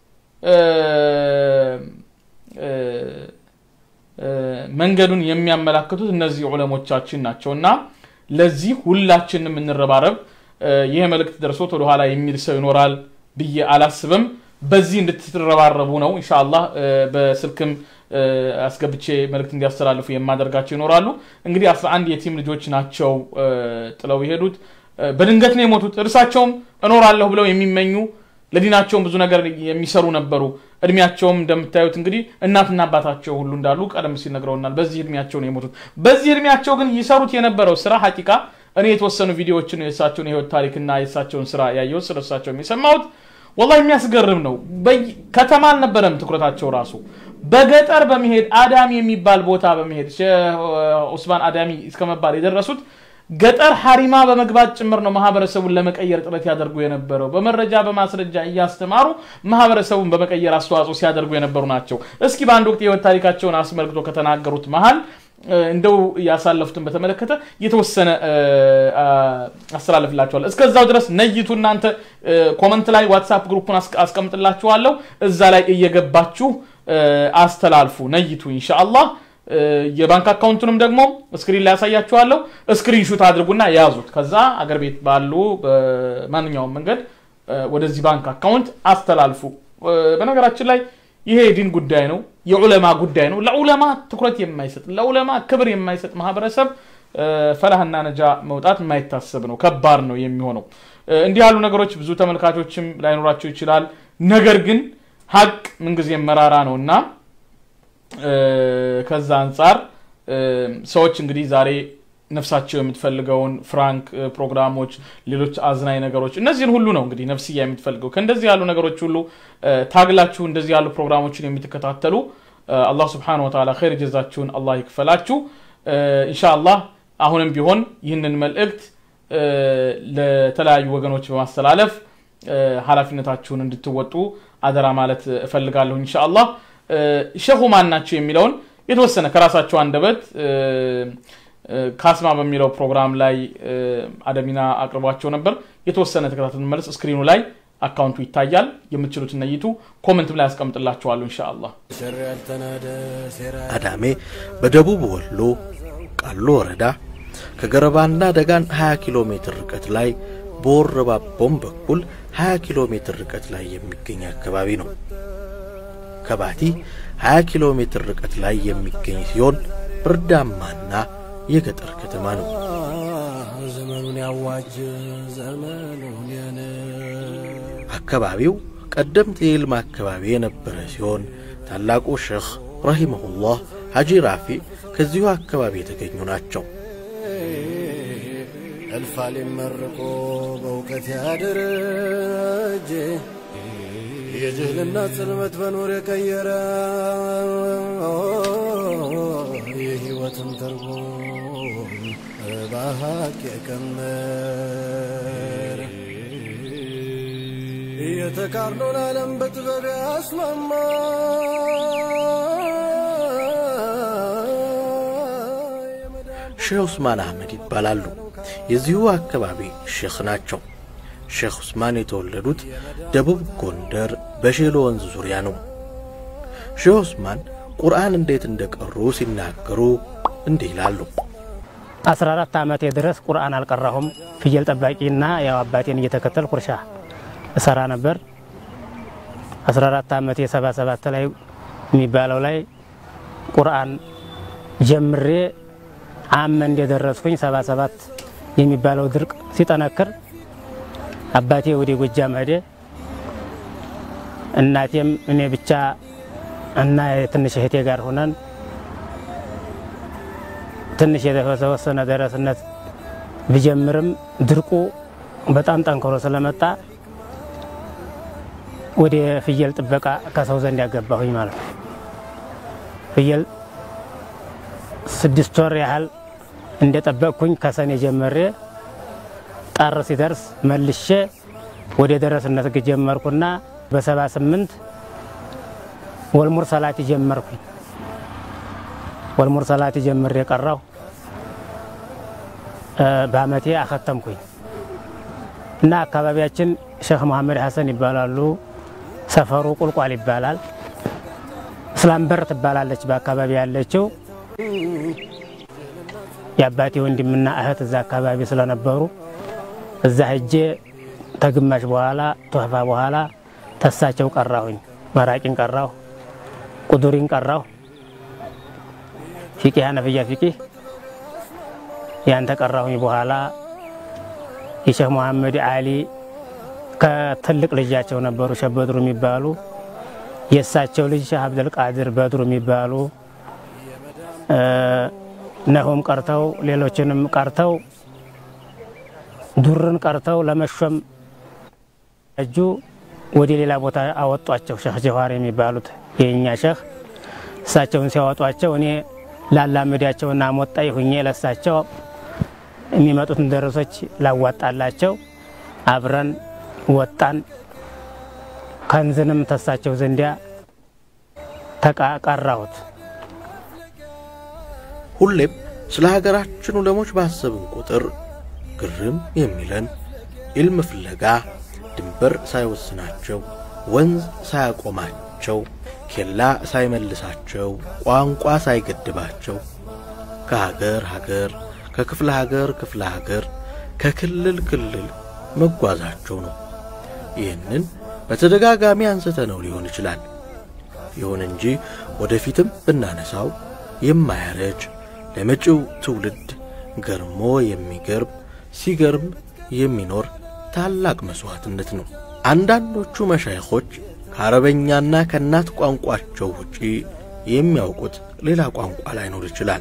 መንገዱን የሚያመላክቱት እነዚህ ዑለሞቻችን ናቸውና ለዚህ ሁላችንም እንረባረብ ይሄ መልእክት ደርሶት ወደ ኋላ የሚል ሰው ይኖራል ብዬ አላስብም በዚህ እንድትረባረቡ ነው ኢንሻአላህ በስልክም አስገብቼ መልእክት እንዲያስተላልፉ የማደርጋቸው ይኖራሉ እንግዲህ 11 የቲም ልጆች ናቸው ጥለው ይሄዱት በድንገት ነው የሞቱት እርሳቸውም እኖራለሁ ብለው የሚመኙ ለዲናቸው ብዙ ነገር የሚሰሩ ነበሩ እድሜያቸውም እንደምታዩት እንግዲህ እናትና አባታቸው ሁሉ እንዳሉ ቀደም ሲል ነግረውናል በዚህ እድሜያቸው ነው የሞቱት በዚህ እድሜያቸው ግን ይሰሩት የነበረው ስራ ሐቂቃ እኔ የተወሰኑ ቪዲዮዎችን የሳቸውን የህይወት ታሪክና የሳቸውን ስራ ያየው ስለሳቸው የሚሰማውት والله የሚያስገርም ነው ከተማ አልነበረም ትኩረታቸው ራሱ በገጠር በመሄድ አዳሚ የሚባል ቦታ በመሄድ ዑስማን አዳሚ እስከመባል የደረሱት ገጠር ሐሪማ በመግባት ጭምር ነው ማህበረሰቡን ለመቀየር ጥረት ያደርጉ የነበረው በመረጃ በማስረጃ እያስተማሩ ማህበረሰቡን በመቀየር አስተዋጽኦ ሲያደርጉ የነበሩ ናቸው እስኪ በአንድ ወቅት የህይወት ታሪካቸውን አስመልክቶ ከተናገሩት መሃል እንደው ያሳለፉትን በተመለከተ የተወሰነ አስተላልፍላችኋለሁ እስከዛው ድረስ ነይቱ እናንተ ኮሜንት ላይ ዋትስአፕ ግሩፑን አስቀምጥላችኋለሁ እዛ ላይ እየገባችሁ አስተላልፉ ነይቱ ኢንሻአላህ የባንክ አካውንቱንም ደግሞ ስክሪን ላይ ያሳያችኋለሁ ስክሪንሾት አድርጉና ያዙት ከዛ አገር ቤት ባሉ በማንኛውም መንገድ ወደዚህ ባንክ አካውንት አስተላልፉ በነገራችን ላይ ይሄ ዲን ጉዳይ ነው የዑለማ ጉዳይ ነው ለዑለማ ትኩረት የማይሰጥ ለዑለማ ክብር የማይሰጥ ማህበረሰብ ፈላህና ነጃ መውጣት የማይታሰብ ነው ከባድ ነው የሚሆነው እንዲህ ያሉ ነገሮች ብዙ ተመልካቾችም ላይኖራቸው ይችላል ነገር ግን ሐቅ ምን ጊዜ መራራ ነውና ከዛ አንፃር ሰዎች እንግዲህ ዛሬ ነፍሳቸው የምትፈልገውን ፍራንክ ፕሮግራሞች ሌሎች አዝናኝ ነገሮች እነዚህን ሁሉ ነው እንግዲህ ነፍስያ የምትፈልገው ከእንደዚህ ያሉ ነገሮች ሁሉ ታግላችሁ እንደዚህ ያሉ ፕሮግራሞችን የምትከታተሉ አላህ Subhanahu Wa Ta'ala ኸይር ጀዛችሁን አላህ ይክፈላችሁ ኢንሻአላህ አሁንም ቢሆን ይህንን መልእክት ለተለያዩ ወገኖች በማስተላለፍ ኃላፊነታችሁን እንድትወጡ አደራ ማለት እፈልጋለሁ ኢንሻአላህ ሸኹ ማን ናቸው የሚለውን የተወሰነ ከራሳቸው አንደበት ካስማ በሚለው ፕሮግራም ላይ አደሚና አቅርቧቸው ነበር የተወሰነ ተከታተሉን መልስ ስክሪኑ ላይ አካውንቱ ይታያል የምትችሉት ነይቱ ኮሜንት ላይ አስቀምጥላችኋለሁ ኢንሻአላህ አዳሜ በደቡብ ወሎ ቃሉ ወረዳ ከገረባና ደጋን 20 ኪሎ ሜትር ርቀት ላይ በወረባቦም በኩል 20 ኪሎ ሜትር ርቀት ላይ የሚገኝ አካባቢ ነው ከባቲ 20 ኪሎ ሜትር ርቀት ላይ የሚገኝ ሲሆን ብርዳማና የገጠር ከተማ ነው ዘመኑን ያዋጅ ዘመኑን ያነ አካባቢው ቀደምት የልማ አካባቢ የነበረ ሲሆን ታላቁ ሼኽ ረሂመሁላህ ሐጂ ራፊ ከዚሁ አካባቢ የተገኙ ናቸው الفال مرقو بوقت ያደረጀ የጀህልና ጽልመት በኖር የቀየረ የህይወትን ትርጉም በሐቅ የቀመረ የተቃርኖን ዓለም በጥበብ ያስማማ ሼህ ዑስማን አህመድ ይባላሉ የዚሁ አካባቢ ሼኽ ናቸው ሼኽ ዑስማን የተወለዱት ደቡብ ጎንደር በሼሎ ወንዝ ዙሪያ ነው ሼኽ ዑስማን ቁርአን እንዴት እንደቀሩ ሲናገሩ እንዲህ ይላሉ። 14 ዓመቴ ድረስ ቁርአን አልቀራሁም። ፍየል ጠባቂና ያው አባቴን እየተከተልኩ እርሻ እሰራ ነበር። 14 ዓመቴ 77 ላይ የሚባለው ላይ ቁርአን ጀምሬ አመ እንደደረስኩኝ 77 የሚባለው ድርቅ ሲጠነክር አባቴ ወደ ጎጃም ሄደ። እናቴም እኔ ብቻ እና ትንሽ እህቴ ጋር ሆነን ትንሽ የተወሰነ ደረስነት ቢጀምርም ድርቁ በጣም ጠንክሮ ስለመጣ ወደ ፍየል ጥበቃ ከሰው ዘንድ ያገባሁኝ ማለት ነው። ፍየል 6 ወር ያህል እንደጠበቅኩኝ ከሰኔ ጀምሬ ጣር ሲደርስ መልሼ ወደ ደረስነት ጀመርኩና በ78 ወልሙር ሰላት ጀመርኩኝ። ወልሙር ሰላት ጀምሬ ቀራው በአመቴ አختمኩኝ እና አካባቢያችን ሼክ መሐመድ ሐሰን ይባላሉ። ሰፈሩ ቁልቋል ይባላል። እስላምበር ትባላለች በአካባቢ ያለችው። የአባቴ ወንድምና እህት እዛ አካባቢ ስለነበሩ እዛ ሄጄ ተግማሽ በኋላ ቶህፋ በኋላ ተሳቸው ቀራሁኝ። መራቂን ቀራሁ፣ ቁዱሪን ቀራሁ፣ ፊቂህ ሐነፊያ ፊቂህ ያን ተቀራሁኝ። በኋላ የሼክ መሐመድ አሊ ከትልቅ ልጃቸው ነበሩ ሼህ በድሩ የሚባሉ የሳቸው ልጅ ሼህ አብዱል ቃድር በድሩ የሚባሉ ነሆም ቀርተው ሌሎችንም ቀርተው ዱርን ቀርተው ለመሾም እጁ ወደ ሌላ ቦታ አወጧቸው። ሼህ ጀዋር የሚባሉት የኛ ሼህ እሳቸውን ሲያወጧቸው እኔ ላላመዳቸውና ሞጣይ ሆኜ ለሳቸው የሚመጡትን ደረሶች ላዋጣላቸው አብረን ወጣን። ከንዝንም ተሳቸው ዘንዲያ ተቃቀራሁት። ሁሌም ስለ ሀገራችን ዑለሞች ባሰብን ቁጥር ግርም የሚለን ኢልም ፍለጋ ድንበር ሳይወስናቸው ወንዝ ሳያቆማቸው ኬላ ሳይመልሳቸው ቋንቋ ሳይገድባቸው ከሀገር ሀገር ከክፍለ ሀገር ክፍለ ሀገር ከክልል ክልል መጓዛቸው ነው። ይህንን በተደጋጋሚ አንስተነው ሊሆን ይችላል። ይሁን እንጂ ወደፊትም ብናነሳው የማያረጅ ለመጪው ትውልድ ገርሞ የሚገርም ሲገርም የሚኖር ታላቅ መስዋዕትነት ነው። አንዳንዶቹ መሻይኾች ከአረበኛና ከናት ቋንቋቸው ውጪ የሚያውቁት ሌላ ቋንቋ ላይኖር ይችላል።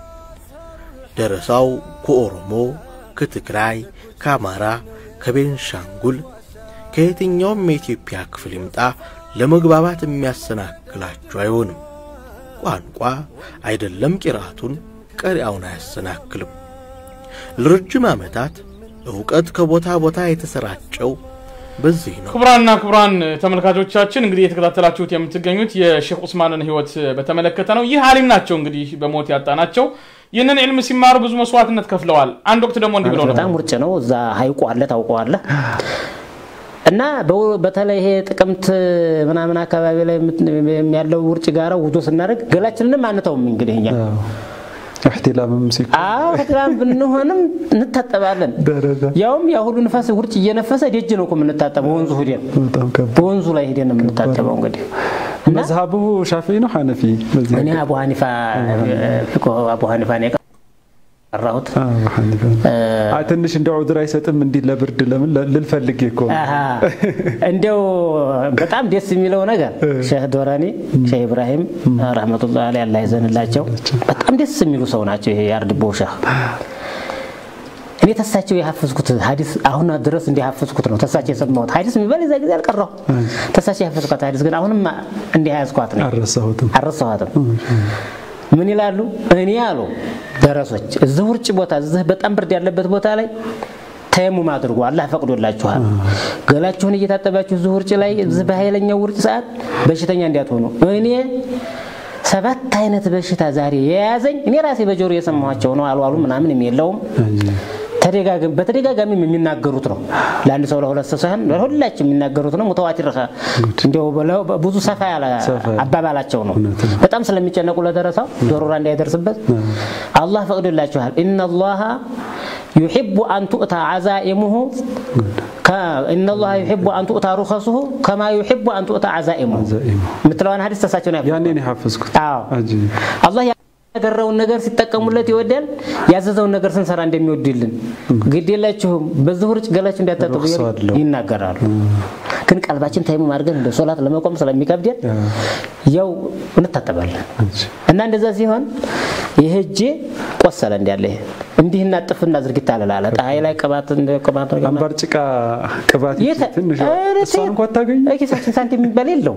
ደረሳው ከኦሮሞ፣ ከትግራይ፣ ከአማራ፣ ከቤንሻንጉል ከየትኛውም የኢትዮጵያ ክፍል ይምጣ ለመግባባት የሚያሰናክላቸው አይሆንም። ቋንቋ አይደለም ቂራቱን ቀሪያውን አያሰናክልም። ለረጅም ዓመታት ዕውቀት ከቦታ ቦታ የተሰራጨው በዚህ ነው። ክቡራን ተመልካቾቻችን እንግዲህ የተከታተላችሁት የምትገኙት የሼክ ዑስማንን ህይወት በተመለከተ ነው። ይህ ዓሊም ናቸው እንግዲህ በሞት ያጣናቸው። ይህንን ዕልም ሲማሩ ብዙ መስዋዕትነት ከፍለዋል። አንድ ወቅት ደግሞ እንዲህ ብለው ነው። በጣም ውርጭ ነው እዛ ሀይቁ አለ ታውቀዋለ። እና በተለይ ይሄ ጥቅምት ምናምን አካባቢ ላይ የሚያለው ውርጭ ጋራ ውዶ ስናደርግ ገላችንንም አንተውም እንግዲህ እኛ احتلام مسك احتلام ብንሆንም እንታጠባለን። ያውም ያ ሁሉ ንፋስ ውርጭ እየነፈሰ ደጅ ነው እኮ የምንታጠበው ወንዙ ሄደን ወንዙ ላይ ሄደን ነው የምንታጠበው። እንግዲህ مذهبه شافعي ነው حنفي እኔ አቡ ሐኒፋ አቡ ሐኒፋ ነው ቀራሁት። ትንሽ እንደው ዑድር አይሰጥም እንዴ ለብርድ ለምን ልልፈልግ ይኮ እንደው በጣም ደስ የሚለው ነገር ሼህ ዶራኒ ሼህ ኢብራሂም ረህመቱላህ ዐለይሂ አላህ ይዘንላቸው በጣም ደስ የሚሉ ሰው ናቸው። ይሄ ያርድቦ ሼህ እኔ ተሳቸው ያፈዝኩት ሐዲስ አሁን ድረስ እንደ ያፈዝኩት ነው። ተሳቸው የሰማሁት ሐዲስ የሚባል እዛ ጊዜ አልቀራው ተሳቸው ያፈዝኩት ሐዲስ ግን አሁንም እንደ ያዝኳት ነው አረሳሁትም። ምን ይላሉ? እኔ ያሉ ደረሶች እዚህ ውርጭ ቦታ እዚህ በጣም ብርድ ያለበት ቦታ ላይ ተየሙም አድርጉ አላህ ፈቅዶላችኋል። ገላችሁን እየታጠባችሁ እዚህ ውርጭ ላይ እዚህ በኃይለኛው ውርጭ ሰዓት በሽተኛ እንዲያትሆኑ እኔ 7 አይነት በሽታ ዛሬ የያዘኝ እኔ ራሴ በጆሮ የሰማኋቸው ነው። አልዋሉ ምናምን የሚለውም በተደጋጋሚ የሚናገሩት ነው ለአንድ ሰው ለሁለት ሰው ሳይሆን ለሁላችን የሚናገሩት ነው ሙተዋቲር እንደው ብዙ ሰፋ ያለ አባባላቸው ነው በጣም ስለሚጨነቁ ለደረሰው ዶሮራ እንዳይደርስበት አላህ ፈቅዶላችኋል ኢነላህ يحب أن تؤتى عزائمه إن الله يحب أن تؤتى رخصه كما يحب أن تؤتى عزائمه مثل أن هذا استساعدنا يعني حافظك الله ያደረውን ነገር ሲጠቀሙለት ይወዳል ያዘዘውን ነገር ስንሰራ እንደሚወድልን ግዴላችሁም በዙሁር ጭገላችሁ እንዲያጣጥቡ ይናገራሉ ግን ቀልባችን ታይሙ ማርገን እንደ ሶላት ለመቆም ስለሚከብደን ያው እንታጠባለን እና እንደዛ ሲሆን ይሄጄ ቆሰለ እንዲያለ እንዲህ እናጥፍና ዝርግታ አላላ ጣይ ላይ ቅባት እንደ ቅባት ነገር አንባር ጭቃ ቅባት ትንሽ እሷን እንኳን ታገኝ እኪሳችን ሳንቲም የሚባል የለው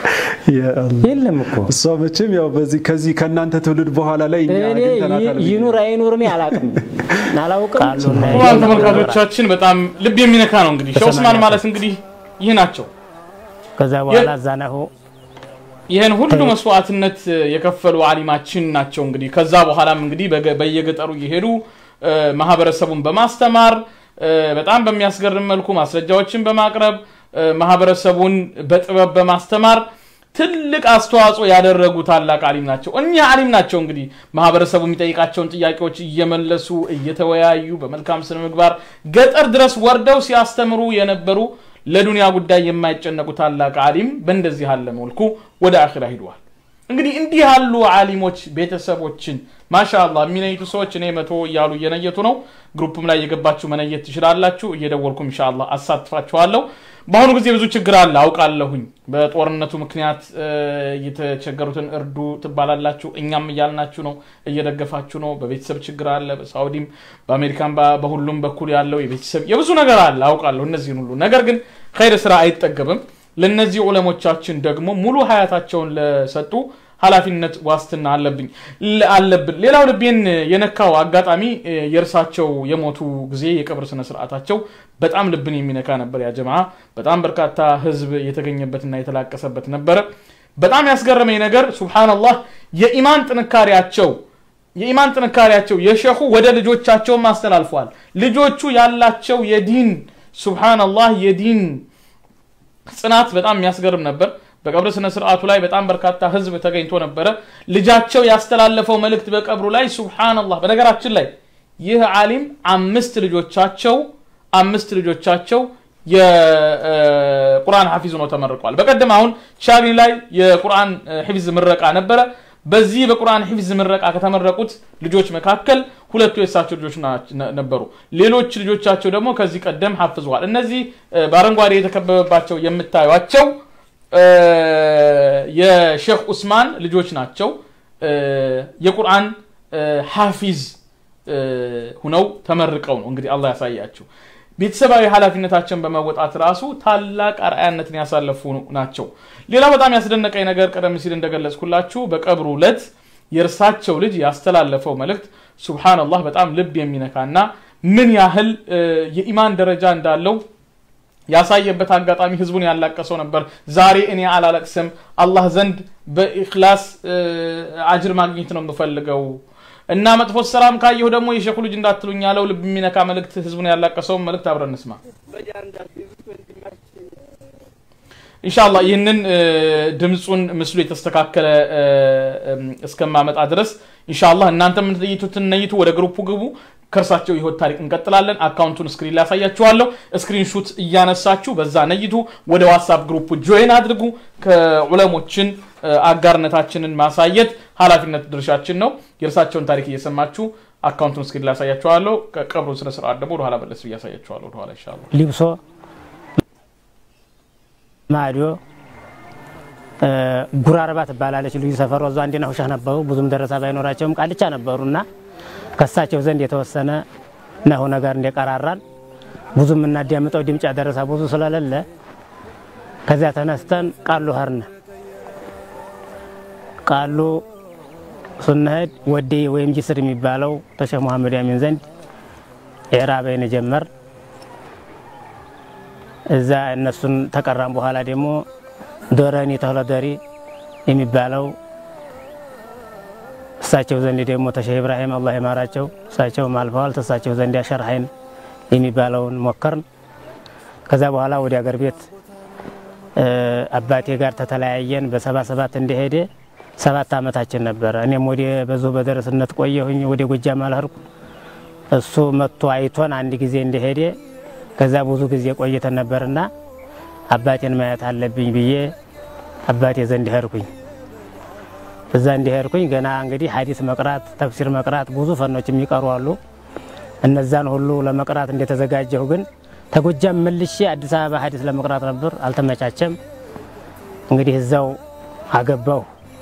የለም እኮ እሷ መቼም ያው በዚህ ከዚህ ከናንተ ትውልድ በኋላ ላይ ይኑር አይኑር ነው አላቅም አላውቅም ተመልካቾቻችን በጣም ልብ የሚነካ ነው እንግዲህ ሼህ ዑስማን ማለት እንግዲህ ይሄ ናቸው ከዛ በኋላ ዛናሁ ይሄን ሁሉ መስዋዕትነት የከፈሉ ዓሊማችን ናቸው እንግዲህ ከዛ በኋላም እንግዲህ በየገጠሩ ይሄዱ ማህበረሰቡን በማስተማር በጣም በሚያስገርም መልኩ ማስረጃዎችን በማቅረብ ማህበረሰቡን በጥበብ በማስተማር ትልቅ አስተዋጽኦ ያደረጉ ታላቅ ዓሊም ናቸው እኛ ዓሊም ናቸው እንግዲህ ማህበረሰቡ የሚጠይቃቸውን ጥያቄዎች እየመለሱ እየተወያዩ በመልካም ስነ ምግባር ገጠር ድረስ ወርደው ሲያስተምሩ የነበሩ ለዱንያ ጉዳይ የማይጨነቁ ታላቅ ዓሊም በእንደዚህ ያለ መልኩ ወደ አኺራ ሄደዋል እንግዲህ እንዲህ ያሉ ዓሊሞች ቤተሰቦችን ማሻአላህ የሚነይቱ ሰዎች እኔ 100 ያሉ እየነየቱ ነው ግሩፕም ላይ የገባችሁ መነየት ትችላላችሁ እየደወልኩ ኢንሻአላህ አሳትፋችኋለሁ በአሁኑ ጊዜ ብዙ ችግር አለ አውቃለሁኝ በጦርነቱ ምክንያት የተቸገሩትን እርዱ ትባላላችሁ እኛም ያልናችሁ ነው እየደገፋችሁ ነው በቤተሰብ ችግር አለ በሳውዲም በአሜሪካም በሁሉም በኩል ያለው የቤተሰብ የብዙ ነገር አለ አውቃለሁ እነዚህ ሁሉ ነገር ግን ኸይር ስራ አይጠገብም ለነዚህ ዑለሞቻችን ደግሞ ሙሉ ሀያታቸውን ለሰጡ ሐላፊነት ዋስትና አለብን ሌላው ልቤን የነካው አጋጣሚ የርሳቸው የሞቱ ጊዜ የቀብር ስነ ስርዓታቸው በጣም ልብን የሚነካ ነበር ያ ጀማዓ በጣም በርካታ ህዝብ የተገኘበትና የተላቀሰበት ነበር በጣም ያስገረመኝ ነገር ሱብሃንአላህ የኢማን ጥንካሬያቸው የሼኹ ወደ ልጆቻቸው ማስተላልፈዋል ልጆቹ ያላቸው የዲን ሱብሃንአላህ የዲን ጽናት በጣም የሚያስገርም ነበር በቀብር ስነ ስርዓቱ ላይ በጣም በርካታ ህዝብ ተገኝቶ ነበር ልጃቸው ያስተላለፈው መልእክት በቀብሩ ላይ ሱብሃንአላህ በነገራችን ላይ ይህ ዓሊም አምስት ልጆቻቸው የቁርአን ሐፊዝ ነው ተመርቀዋል በቀደም አሁን ሻግኒ ላይ የቁርአን ሐፊዝ ምረቃ ነበር በዚህ በቁርአን ሐፊዝ ምረቃ ከተመረቁት ልጆች መካከል ሁለቱ የሳቸው ልጆች ነበሩ ሌሎች ልጆቻቸው ደግሞ ከዚህ ቀደም ሐፍዘዋል እነዚህ ባረንጓዴ የተከበበባቸው የምታዩአቸው የሼህ ዑስማን ልጆች ናቸው የቁርአን ሐፊዝ ሆነው ተመርቀው ነው እንግዲህ አላህ ያሳያችሁ ቤተሰባዊ ሐላፊነታቸውን በመወጣት ራሱ ታላቅ አርአያነትን ያሳለፉ ናቸው ሌላው በጣም ያስደነቀኝ ነገር ቀደም ሲል እንደገለጽኩላችሁ በቀብሩ ለት የርሳቸው ልጅ ያስተላለፈው መልእክት ሱብሃንአላህ በጣም ልብ የሚነካና ምን ያህል የኢማን ደረጃ እንዳለው ያሳየበት አጋጣሚ ህዝቡን ያላቀሰው ነበር ዛሬ እኔ አላለቅስም አላህ ዘንድ በኢኽላስ አጅር ማግኘት ነው የምፈልገው እና መጥፎ ሰላም ካየሁ ደግሞ የሼኹ ልጅ እንዳትሉኝ ያለው ልብ የሚነካ መልእክት ህዝቡን ያላቀሰው መልእክት አብረን እንስማ ኢንሻአላህ ይህንን ድምጹን ምስሉ የተስተካከለ እስከማመጣ ድረስ ኢንሻአላህ እናንተም ነይቱ ወደ ግሩፑ ግቡ ከርሳቸው ይሁት ታሪክ እንቀጥላለን አካውንቱን ስክሪን ላይ ያሳያችኋለሁ ስክሪንሾት እያነሳችሁ በዛ ነይቱ ወደ ዋትስአፕ ግሩፑ ጆይን አድርጉ ከዑለሞችን አጋርነታችንን ማሳየት ሐላፊነት ድርሻችን ነው የርሳቸውን ታሪክ እየሰማችሁ አካውንቱን ስክሪን ላይ ያሳያችኋለሁ ከቀብሩ ስለ ስርዓት ደግሞ ወደ ኋላ መለስ ያሳያችኋለሁ ወደ ኋላ ኢንሻአላህ ሊብሶ ማዲዮ ጉራርባ ተባላለች ልጅ ሰፈር ወዛ አንዴና ሁሻ ነበሩ ብዙም ደረሳ ባይኖራቸውም ቃልቻ ነበሩና ከሳቸው ዘንድ የተወሰነ ነው ነገር እንደቀራራን ብዙም እናዲያምጠው ድምጫ ደረሳ ብዙ ስለሌለ ከዚያ ተነስተን ቃሉ ሀርነ ቃሉ ሱነድ ወዲ ወይም ጅስር የሚባለው ተሸህ መሐመድ ያሚን ዘንድ ኢራባይን ጀመር እዛ እነሱን ተቀራም በኋላ ደግሞ ዶራኒ ተህለደሪ የሚባለው እሳቸው ዘንድ ደግሞ ተሸህ ኢብራሂም አላህ ይማራቸው እሳቸው ማልፈዋል ተሳቸው ዘንድ ያሸርሐይን የሚባለውን ሞከርን። ከዛ በኋላ ወደ አገር ቤት አባቴ ጋር ተተለያየን። በ77 እንደሄደ 7 ዓመታችን ነበረ። እኔም ወደ በዚሁ በደረስነት ቆየሁኝ። ወደ ጎጃም አልሄድኩ። እሱ መጥቶ አይቶን አንድ ጊዜ እንደሄደ ከዛ ብዙ ጊዜ ቆይተን ነበርና አባቴን ማየት አለብኝ ብዬ አባቴ ዘንድ ሄድኩኝ። እዛ እንደሄድኩኝ ገና እንግዲህ ሐዲስ መቅራት፣ ተፍሲር መቅራት ብዙ ፈኖች የሚቀሩ አሉ። እነዛን ሁሉ ለመቅራት እንደተዘጋጀሁ ግን ተጎጃም መልሼ አዲስ አበባ ሐዲስ ለመቅራት ነበር፣ አልተመቻቸም። እንግዲህ እዛው አገባሁ።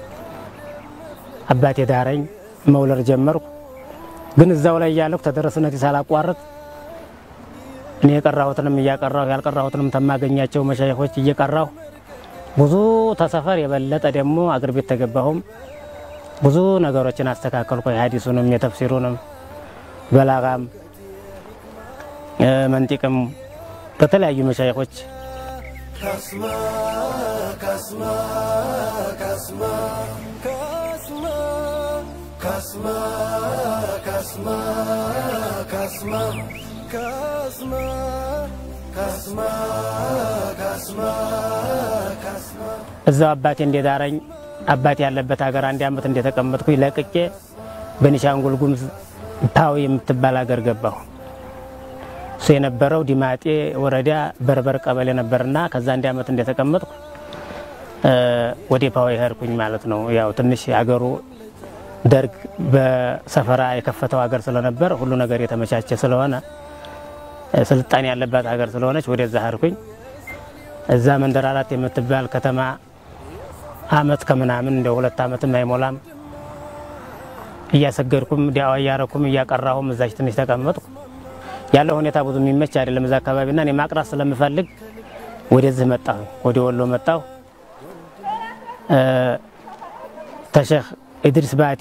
አባቴ ዳረኝ፣ መውለድ ጀመርኩ። ግን እዛው ላይ ያለኩ ተደረስነት ሳላቋርጥ እኔ የቀራሁትንም እያቀራሁ ያልቀራሁትንም ተማገኛቸው መሻይኾች እየቀራሁ ብዙ ተሰፈር የበለጠ ደግሞ አገር ቤት ተገባሁም። ብዙ ነገሮችን አስተካከልኩ። የሐዲሱንም የተፍሲሩንም በላጋም መንጢቅም በተለያዩ መሻይኾች እዛው አባቴ እንደዳረኝ አባቴ ያለበት ሀገር 1 ዓመት እንደተቀመጥኩኝ ለቅቄ በኒሻንጉል ጉሙዝ ታው የምትባል ሀገር ገባሁ። እሱ የነበረው ዲማጤ ወረዳ በርበር ቀበሌ ነበርና ከዛ 1 ዓመት እንደተቀመጥኩ ወደ ፓው ሄድኩኝ ማለት ነው። ያው ትንሽ ሀገሩ ደርግ በሰፈራ የከፈተው ሀገር ስለነበር ሁሉ ነገር የተመቻቸ ስለሆነ ስልጣኔ ያለባት ሀገር ስለሆነች ወደዛ ሄድኩኝ። እዛ መንደር 4 የምትባል ከተማ አመት ከምናምን እንደ 2 ዓመትም አይሞላም እያሰገድኩም ዲያዋ ያረኩም እያቀራሁም እዛች ትንሽ ተቀመጥኩ። ያለው ሁኔታ ብዙ የሚመች አይደለም እዛ አካባቢና እኔ ማቅራት ስለምፈልግ ወደዚህ መጣሁ፣ ወደ ወሎ መጣሁ። ተሸህ ኢድሪስ ባቲ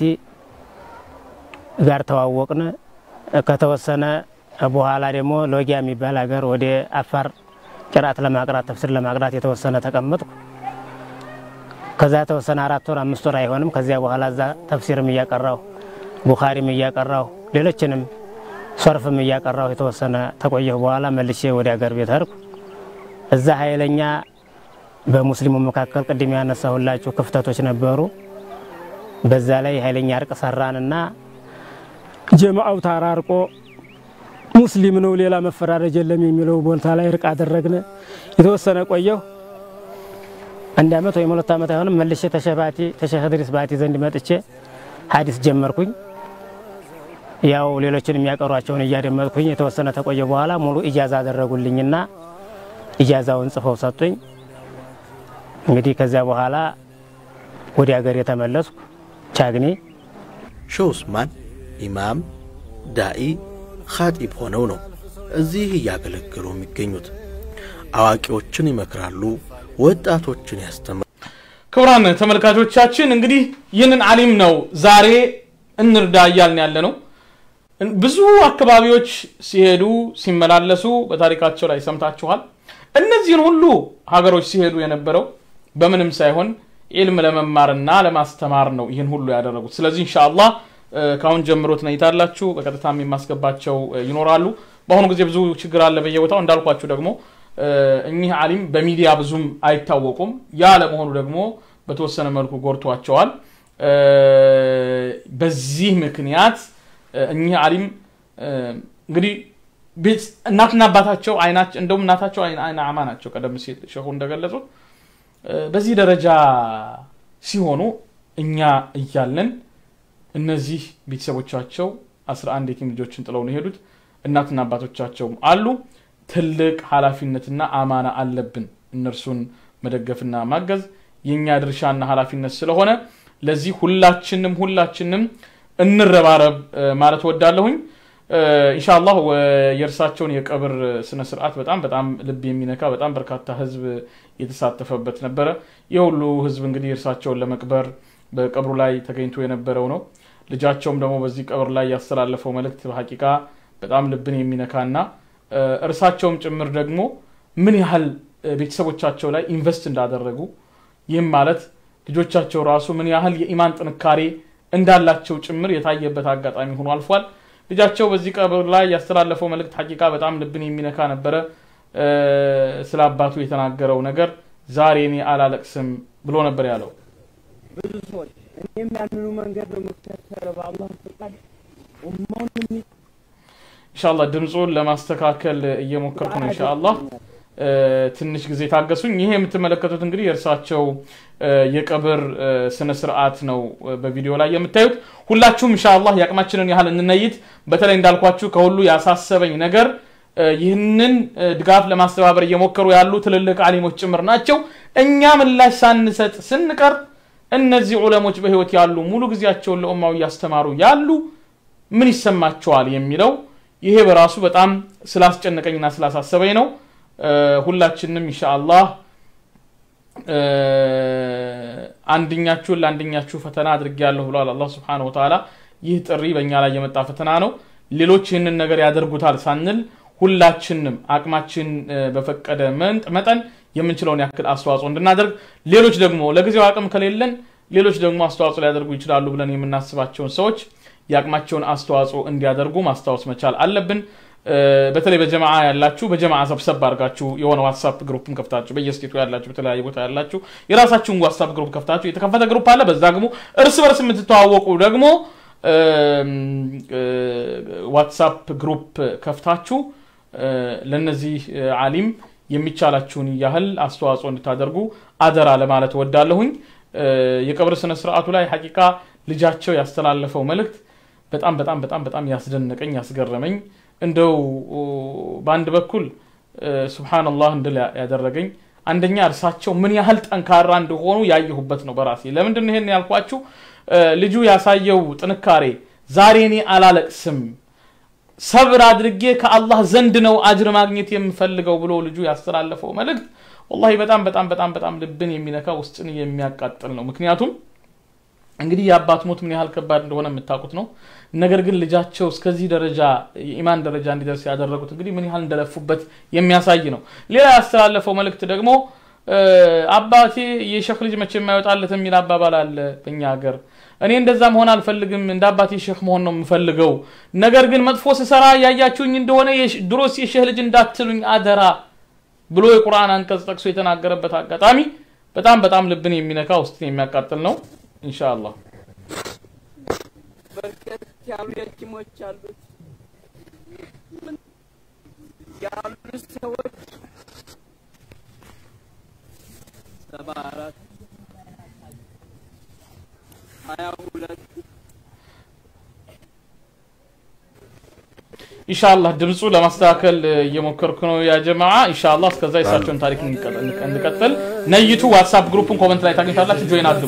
ጋር ተዋወቅን። ከተወሰነ በኋላ ደግሞ ሎጊያ የሚባል ሀገር ወደ አፋር ቅራት ለማቅራት ተፍሲር ለማቅራት የተወሰነ ተቀመጥኩ። ከዛ ተወሰነ 4 ወር 5 ወር አይሆንም። ከዚያ በኋላ እዛ ተፍሲርም እያቀራሁ ቡኻሪም እያቀራሁ ሌሎችንም ሶርፍም እያቀራሁ የተወሰነ ተቆየሁ። በኋላ መልሼ ወደ አገር ቤት ሄድኩ። እዛ ኃይለኛ በሙስሊሙ መካከል ቅድም ያነሳሁላችሁ ክፍተቶች ነበሩ። በዛ ላይ ኃይለኛ እርቅ ሰራንና ጀማዓው ታራርቆ ሙስሊም ነው ሌላ መፈራረጅ የለም የሚለው ቦታ ላይ እርቅ አደረግን። የተወሰነ ቆየሁ። 1 ዓመት ወይ 2 ዓመት አይሆንም። መልሼ ተሸህ ኢድሪስ ባቲ ዘንድ መጥቼ ሐዲስ ጀመርኩኝ። ያው ሌሎችን የሚያቀሯቸውን እያደመጥኩኝ የተወሰነ ተቆየ። በኋላ ሙሉ ኢጃዛ አደረጉልኝና ኢጃዛውን ጽፈው ሰጡኝ። እንግዲህ ከዛ በኋላ ወደ ሀገር የተመለስኩ ቻግኒ። ሼህ ዑስማን ኢማም፣ ዳኢ፣ ኻጢብ ሆነው ነው እዚህ እያገለገሉ የሚገኙት። አዋቂዎችን ይመክራሉ፣ ወጣቶችን ያስተምራሉ። ክቡራን ተመልካቾቻችን እንግዲህ ይህንን ዓሊም ነው ዛሬ እንርዳ እያልን ያለ ነው። ብዙ አካባቢዎች ሲሄዱ ሲመላለሱ በታሪካቸው ላይ ሰምታችኋል። እነዚህን ሁሉ ሀገሮች ሲሄዱ የነበረው በምንም ሳይሆን ኢልም ለመማርና ለማስተማር ነው ይህን ሁሉ ያደረጉት። ስለዚህ ኢንሻአላህ ካሁን ጀምሮት ነይታላችሁ በቀጥታም የማስገባቸው ይኖራሉ። በአሁኑ ጊዜ ብዙ ችግር አለ በየቦታው እንዳልኳችሁ። ደግሞ እኚህ ዓሊም በሚዲያ ብዙም አይታወቁም። ያ ለመሆኑ ደግሞ በተወሰነ መልኩ ጎርቷቸዋል። በዚህ ምክንያት እኚህ ዓሊም እንግዲህ እናትና አባታቸው አይናቸው እንደውም እናታቸው አይና አማ ናቸው። ቀደም ሲል ሼኹ እንደገለጹት በዚህ ደረጃ ሲሆኑ እኛ እያለን እነዚህ ቤተሰቦቻቸው 11 የቲም ልጆችን ጥለው ነው ሄዱት። እናትና አባቶቻቸው አሉ። ትልቅ ኃላፊነትና አማና አለብን እነርሱን መደገፍና ማገዝ የኛ ድርሻና ኃላፊነት ስለሆነ ለዚህ ሁላችንም እንረባረብ ማለት ወዳለሁኝ። ኢንሻአላህ የርሳቸውን የቀብር ስነ ስርዓት በጣም ልብ የሚነካ በጣም በርካታ ህዝብ የተሳተፈበት ነበር። የሁሉ ህዝብ እንግዲህ እርሳቸውን ለመቅበር በቀብሩ ላይ ተገኝቶ የነበረው ነው። ልጃቸውም ደግሞ በዚህ ቀብር ላይ ያስተላለፈው መልእክት በሐቂቃ በጣም ልብን የሚነካና እርሳቸውም ጭምር ደግሞ ምን ያህል ቤተሰቦቻቸው ላይ ኢንቨስት እንዳደረጉ ይህም ማለት ልጆቻቸው ራሱ ምን ያህል የኢማን ጥንካሬ እንዳላቸው ጭምር የታየበት አጋጣሚ ሆኖ አልፏል። ልጃቸው በዚህ ቀብር ላይ ያስተላለፈው መልእክት ሐቂቃ በጣም ልብን የሚነካ ነበረ ስለ አባቱ የተናገረው ነገር ዛሬ እኔ አላለቅስም ብሎ ነበር ያለው ብዙ ሰዎች እኔም ያንኑ መንገድ ነው መከተለው በአላህ ፈቃድ ኡማውን ኢንሻአላህ ድምጹን ለማስተካከል እየሞከርኩ ነው ኢንሻአላህ ትንሽ ጊዜ ታገሱኝ ይሄ የምትመለከቱት እንግዲህ የርሳቸው የቀብር ስነ ስርዓት ነው በቪዲዮ ላይ የምታዩት ሁላችሁም ኢንሻአላህ ያቅማችንን ያህል እንነይት በተለይ እንዳልኳችሁ ከሁሉ ያሳሰበኝ ነገር ይህንን ድጋፍ ለማስተባበር እየሞከሩ ያሉ ትልልቅ ዓሊሞች ጭምር ናቸው እኛ ምላሽ ሳንሰጥ ስንቀር እነዚህ ዑለሞች በህይወት ያሉ ሙሉ ጊዜያቸውን ለኡማው ያስተማሩ ያሉ ምን ይሰማቸዋል የሚለው ይሄ በራሱ በጣም ስላስጨነቀኝና ስላሳሰበኝ ነው ሁላችንም ኢንሻአላህ አንድኛችሁ ፈተና አድርጌያለሁ ብሏል አላህ Subhanahu Wa Ta'ala ይህ ጥሪ በእኛ ላይ የመጣ ፈተና ነው ሌሎች ይህንን ነገር ያደርጉታል ሳንል ሁላችንም አቅማችን በፈቀደ መጠን የምንችለውን ያክል አስተዋጽኦ እንድናደርግ ሌሎች ደግሞ ለጊዜው አቅም ከሌለን ሌሎች ደግሞ አስተዋጽኦ ሊያደርጉ ይችላሉ ብለን የምናስባቸውን ሰዎች ያቅማቸውን አስተዋጽኦ እንዲያደርጉ ማስተዋወስ መቻል አለብን በተለይ በጀማዓ ያላችሁ በጀማዓ ሰብሰብ አድርጋችሁ የሆነ ዋትስአፕ ግሩፕም ከፍታችሁ በየስቴቱ ያላችሁ በተለያየ ቦታ ያላችሁ የራሳችሁን ዋትስአፕ ግሩፕ ከፍታችሁ የተከፈተ ግሩፕ አለ በዛ ደግሞ እርስ በርስ የምትተዋወቁ ደግሞ ዋትስአፕ ግሩፕ ከፍታችሁ ለነዚህ ዓሊም የሚቻላችሁን ያህል አስተዋጽኦ እንድታደርጉ አደራ ለማለት ወዳለሁኝ የቀብር ስነ ስርዓቱ ላይ ሐቂቃ ልጃቸው ያስተላለፈው መልእክት በጣም ያስደነቀኝ ያስገረመኝ እንደው በአንድ በኩል ሱብሃንአላህ እንደላ ያደረገኝ አንደኛ እርሳቸው ምን ያህል ጠንካራ እንደሆኑ ያየሁበት ነው በራሴ ለምንድን ነው ይሄን ያልኳችሁ ልጁ ያሳየው ጥንካሬ ዛሬ እኔ አላለቅስም ሰብር አድርጌ ከአላህ ዘንድ ነው አጅር ማግኘት የምፈልገው ብሎ ልጁ ያስተላለፈው መልእክት والله በጣም ልብን የሚነካ ውስጥን የሚያቃጥል ነው ምክንያቱም እንግዲህ ያባት ሞት ምን ያህል ከባድ እንደሆነ የምታውቁት ነው ነገር ግን ልጃቸው እስከዚህ ደረጃ የኢማን ደረጃ እንዲደርስ ያደረጉት እንግዲህ ምን ያህል እንደለፉበት የሚያሳይ ነው ሌላ ያስተላለፈው መልእክት ደግሞ አባቴ የሼክ ልጅ መቼ የማይወጣለት የሚል አባባል አለ በእኛ ሀገር እኔ እንደዛ መሆን አልፈልግም እንደ አባቴ ሼክ መሆን ነው የምፈልገው ነገር ግን መጥፎ ሲሰራ ያያችሁኝ እንደሆነ ድሮስ የሼህ ልጅ እንዳትሉኝ አደራ ብሎ የቁርአን አንቀጽ ጠቅሶ የተናገረበት አጋጣሚ በጣም ልብን የሚነካ ውስጥን የሚያቃጥል ነው ኢንሻአላህ በርከት ያሉ የቲሞች አሉት ያሉ ሰዎች 74 22 ኢንሻአላህ ድምጹ ለማስተካከል እየሞከርኩ ነው ያ ጀማዓ ኢንሻአላህ እስከዛ የሳቸውን ታሪክ እንቀጥል ነይቱ ዋትስአፕ ግሩፕን ኮሜንት ላይ ታገኙታላችሁ ጆይን አድርጉ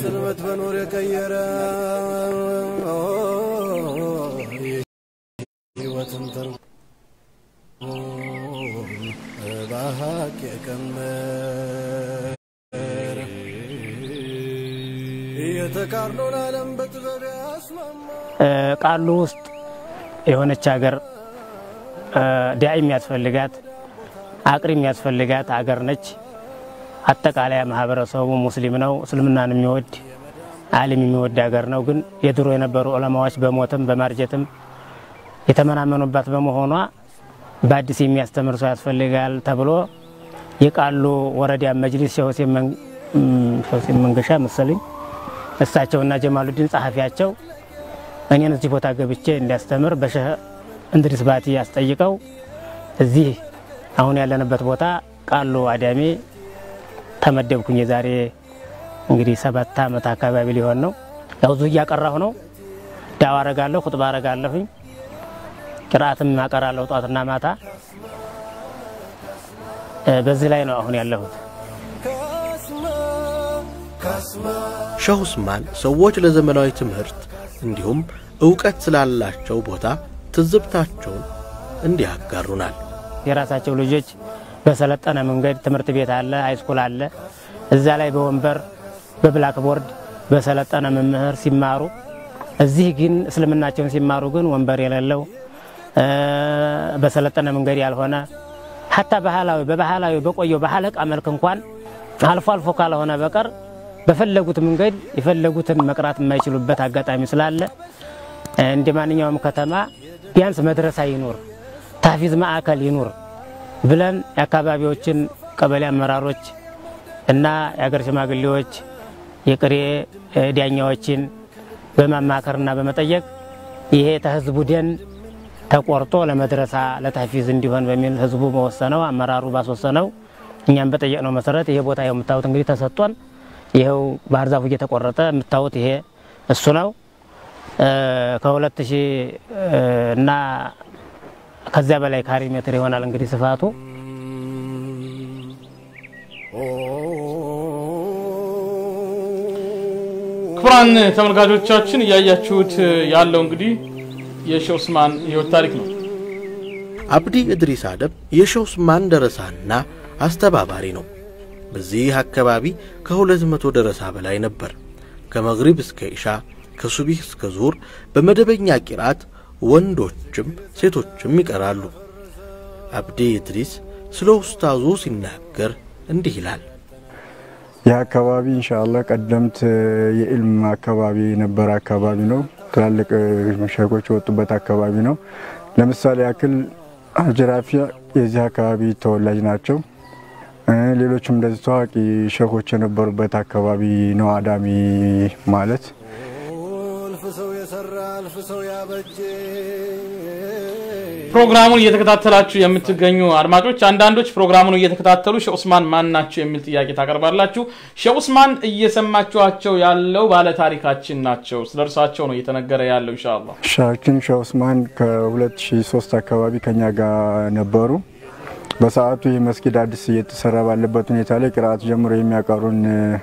ቃሉ ውስጥ የሆነች ሀገር ዳዒ የሚያስፈልጋት አቅሪ የሚያስፈልጋት ሀገር ነች አጠቃላይ ማህበረሰቡ ሙስሊም ነው እስልምናን የሚወድ ዓለም የሚወድ ሀገር ነው ግን የድሮ የነበሩ ዑለማዎች በሞትም በማርጀትም የተመናመኑባት በመሆኗ በአዲስ የሚያስተምር ሰው ያስፈልጋል ተብሎ የቃሉ ወረዳ መጅሊስ ሸውሴ መንገሻ መሰለኝ እሳቸውና ጀማሉዲን ጸሐፊያቸው እኔን እዚህ ቦታ ገብቼ እንዲያስተምር በሸህ እንድሪስ ባቲ ያስጠይቀው እዚህ አሁን ያለንበት ቦታ ቃሉ አዳሜ ተመደብኩኝ የዛሬ እንግዲህ 7 አመት አካባቢ ሊሆን ነው ያው ዙ ያቀራሁ ነው ዳዋ አረጋለሁ ኹጥባ አረጋለሁኝ ቅራአትም ማቀራለሁ ጧትና ማታ በዚህ ላይ ነው አሁን ያለሁት ሼህ ዑስማን ሰዎች ለዘመናዊ ትምህርት እንዲሁም ዕውቀት ስላላቸው ቦታ ትዝብታቸውን እንዲያጋሩናል የራሳቸው ልጆች በሰለጠነ መንገድ ትምህርት ቤት አለ ሃይስኩል አለ እዛ ላይ በወንበር በብላክ ቦርድ በሰለጠነ መምህር ሲማሩ እዚህ ግን እስልምናቸውን ሲማሩ ግን ወንበር የሌለው በሰለጠነ መንገድ ያልሆነ hatta በባህላዊ በቆየው በሐለቃ መልክ እንኳን አልፎ ካልሆነ በቀር በፈለጉት መንገድ የፈለጉትን መቅራት የማይችሉበት አጋጣሚ ስላለ እንደማንኛውም ከተማ ቢያንስ መድረሳ ይኖር ታፊዝ ማዕከል ይኖር ብለን የአካባቢዎችን ቀበሌ አመራሮች እና የአገር ሽማግሌዎች የቅሬ ዳኛዎችን በማማከርና በመጠየቅ ይሄ ተህዝቡ ደን ተቆርጦ ለመድረሳ ለታፊዝ እንዲሆን በሚል ህዝቡ መወሰነው አመራሩ ባስወሰነው እኛም በጠየቅነው መሰረት ይሄ ቦታ የምታዩት እንግዲህ ተሰጥቷል። ይሄው ባህር ዛፉ እየተቆረጠ የምታዩት ይሄ እሱ ነው። ከ2000 እና ከዛ በላይ ካሬ ሜትር ይሆናል እንግዲህ ስፋቱ። ክቡራን ተመልካቾቻችን እያያችሁት ያለው እንግዲህ የሼህ ዑስማን የህይወት ታሪክ ነው። አብዲ እድሪስ አደም የሼህ ዑስማን ደረሳና አስተባባሪ ነው። በዚህ አካባቢ ከ200 ደረሳ በላይ ነበር። ከመግሪብ እስከ ኢሻ ከሱቢህ እስከ ዙር በመደበኛ ቂራት ወንዶችም ሴቶችም ይቀራሉ። አብዲ እድሪስ ስለ ኡስታዙ ሲናገር እንዲህ ይላል። የአካባቢ ኢንሻአላህ ቀደምት የኢልም አካባቢ ነበር አካባቢ ነው። ትላልቅ ሸኾች ወጡበት አካባቢ ነው። ለምሳሌ ያክል አጅራፊያ የዚህ አካባቢ ተወላጅ ናቸው። ሌሎችም እንደዚህ ታዋቂ ሸኾች የነበሩበት አካባቢ ነው አዳሚ ማለት። ፕሮግራሙን እየተከታተላችሁ የምትገኙ አድማጮች አንዳንዶች ፕሮግራሙን እየተከታተሉ ሼህ ዑስማን ማን ናቸው የሚል ጥያቄ ታቀርባላችሁ። ሼህ ዑስማን እየሰማችኋቸው ያለው ባለ ታሪካችን ናቸው። ስለርሳቸው ነው እየተነገረ ያለው ኢንሻአላህ። ሼህ ዑስማን ከ2003 አካባቢ ከኛ ጋር ነበሩ። በሰዓቱ ይህ መስጊድ አዲስ እየተሰራ ባለበት ሁኔታ ላይ ቅራአት ጀምሮ የሚያቀሩን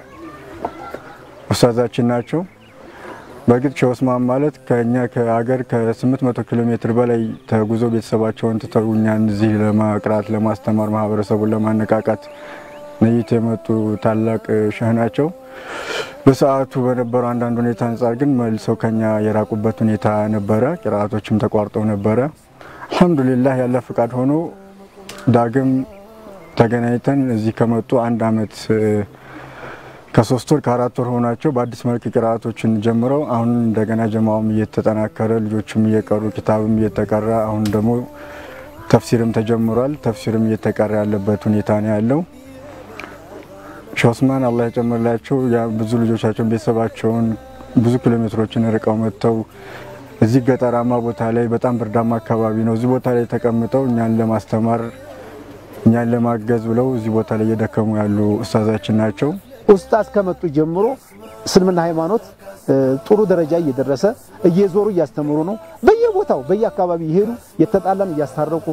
ኡስታዛችን ናቸው። በግድ ሼህ ዑስማን ማለት ከኛ ከአገር ከ800 ኪሎ ሜትር በላይ ተጉዞ ቤተሰባቸውን ትተው እኛን እዚህ ለማቅራት ለማስተማር ማህበረሰቡን ለማነቃቃት ነይት የመጡ ታላቅ ሼህ ናቸው። በሰዓቱ በነበረው አንዳንድ ሁኔታ አንፃር ግን መልሰው ከኛ የራቁበት ሁኔታ ነበረ። ቅራአቶችም ተቋርጠው ነበረ። አልহামዱሊላህ ያለ ፍቃድ ሆኖ ዳግም ተገናኝተን እዚህ ከመጡ 1 አመት ከ3 ወር ከ4 ወር ሆናቸው በአዲስ መልክ ቅራአቶችን ጀምረው አሁን እንደገና ጀማውም እየተጠናከረ ልጆችም እየቀሩ ኪታብም እየተቀራ አሁን ደግሞ ተፍሲርም ተጀምሯል። ተፍሲርም እየተቀራ ያለበት ሁኔታ ነው ያለው። ሼህ ዑስማን አላህ ይጨምርላቸው ብዙ ልጆቻቸውን ቤተሰባቸውን ብዙ ኪሎ ሜትሮችን ርቀው መጥተው እዚህ ገጠራማ ቦታ ላይ በጣም ብርዳማ አካባቢ ነው እዚህ ቦታ ላይ ተቀምጠው እኛን ለማስተማር እኛን ለማገዝ ብለው እዚህ ቦታ ላይ እየደከሙ ያሉ ኡስታዛችን ናቸው። ኡስታዝ ከመጡ ጀምሮ እስልምና ሃይማኖት ጥሩ ደረጃ እየደረሰ እየዞሩ እያስተምሩ ነው። በየቦታው በየአካባቢ ይሄዱ የተጣላን እያስታረቁ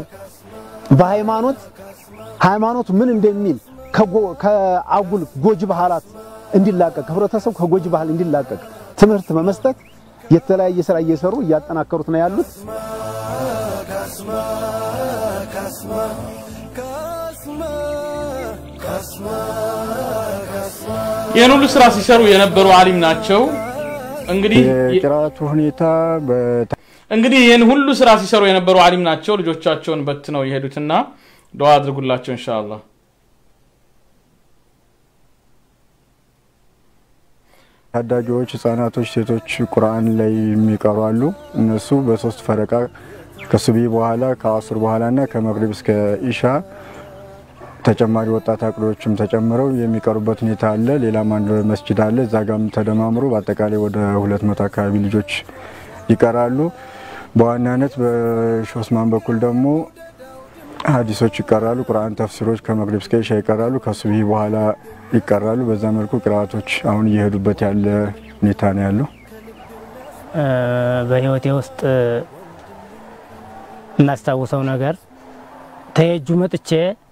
በሃይማኖት ምን እንደሚል ከአጉል ጎጅ ባህላት እንዲላቀቅ ህብረተሰቡ ከጎጅ ባህል እንዲላቀቅ ትምህርት በመስጠት የተለያየ ስራ እየሰሩ እያጠናከሩት ነው ያሉት። ይሄን ሁሉ ስራ ሲሰሩ የነበሩ ዓሊም ናቸው። እንግዲህ የቅራአቱ ሁኔታ እንግዲህ ይሄን ሁሉ ስራ ሲሰሩ የነበሩ ዓሊም ናቸው። ልጆቻቸውን በትነው ይሄዱትና ዱዓ አድርጉላቸው ኢንሻአላህ። ታዳጊዎች ህፃናቶች ሴቶች ቁርአን ላይ የሚቀሩ አሉ። እነሱ በ3 ፈረቃ ከሱቢ በኋላ ከአስር በኋላና ከመግሪብ እስከ ኢሻ ተጨማሪ ወጣት አቅዶችም ተጨምረው የሚቀሩበት ሁኔታ አለ። ሌላም አንድ መስጂድ አለ እዛ ጋርም ተደማምሮ በአጠቃላይ ወደ 200 አካባቢ ልጆች ይቀራሉ። በዋናነት በሼህ ዑስማን በኩል ደግሞ ሐዲሶች ይቀራሉ። ቁርአን ተፍሲሮች ከመግሪብ እስከ ኢሻ ይቀራሉ። ከሱቢ በኋላ ይቀራሉ። በዛ መልኩ ቅራአቶች አሁን እየሄዱበት ያለ ሁኔታ ነው ያለው። በህይወቴ ውስጥ እናስታውሰው ነገር ተየጁ መጥቼ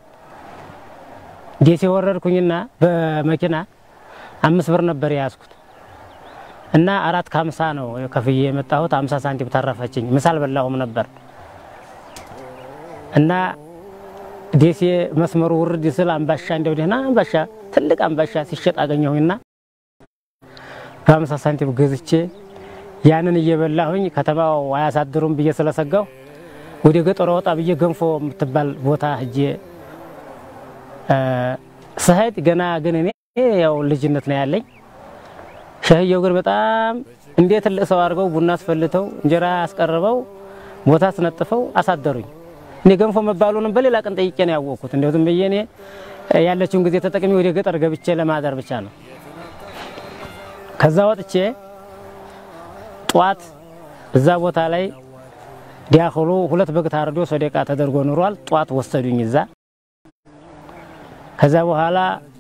ዴሴ ወረድኩኝና በመኪና 5 ብር ነበር ያስኩት እና 4.50 ነው ከፍዬ የመጣሁት። 50 ሳንቲም ተረፈችኝ። ምሳል በላሁም ነበር እና ዴሴ መስመሩ ውርድ ስለ አምባሻ እንደው ደህና አምባሻ ትልቅ አምባሻ ሲሸጥ አገኘሁኝና በ50 ሳንቲም ገዝቼ ያንን እየበላሁኝ ከተማው አያሳድሩም ብዬ ስለሰጋው ወደ ገጠሮ ወጣ ብዬ ገንፎ የምትባል ቦታ ሄጄ ሰሃይት ገና ግን እኔ ያው ልጅነት ነው ያለኝ። ሸህየው ግን በጣም እንዴት ትልቅ ሰው አድርገው ቡና አስፈልተው እንጀራ አስቀርበው ቦታ አስነጥፈው አሳደሩኝ። እኔ ገንፎ መባሉንም በሌላ ቀን ጠይቄ ነው ያወቅኩት። እንደው ዝም ብዬ እኔ ያለችውን ጊዜ ተጠቅሜ ወደ ገጠር ገብቼ ለማደር ብቻ ነው። ከዛ ወጥቼ ጧት እዛ ቦታ ላይ ዲያخሉ 2 በግ ታርዶ ሰደቃ ተደርጎ ኑሯል። ጧት ወሰዱኝ እዛ። ከዛ በኋላ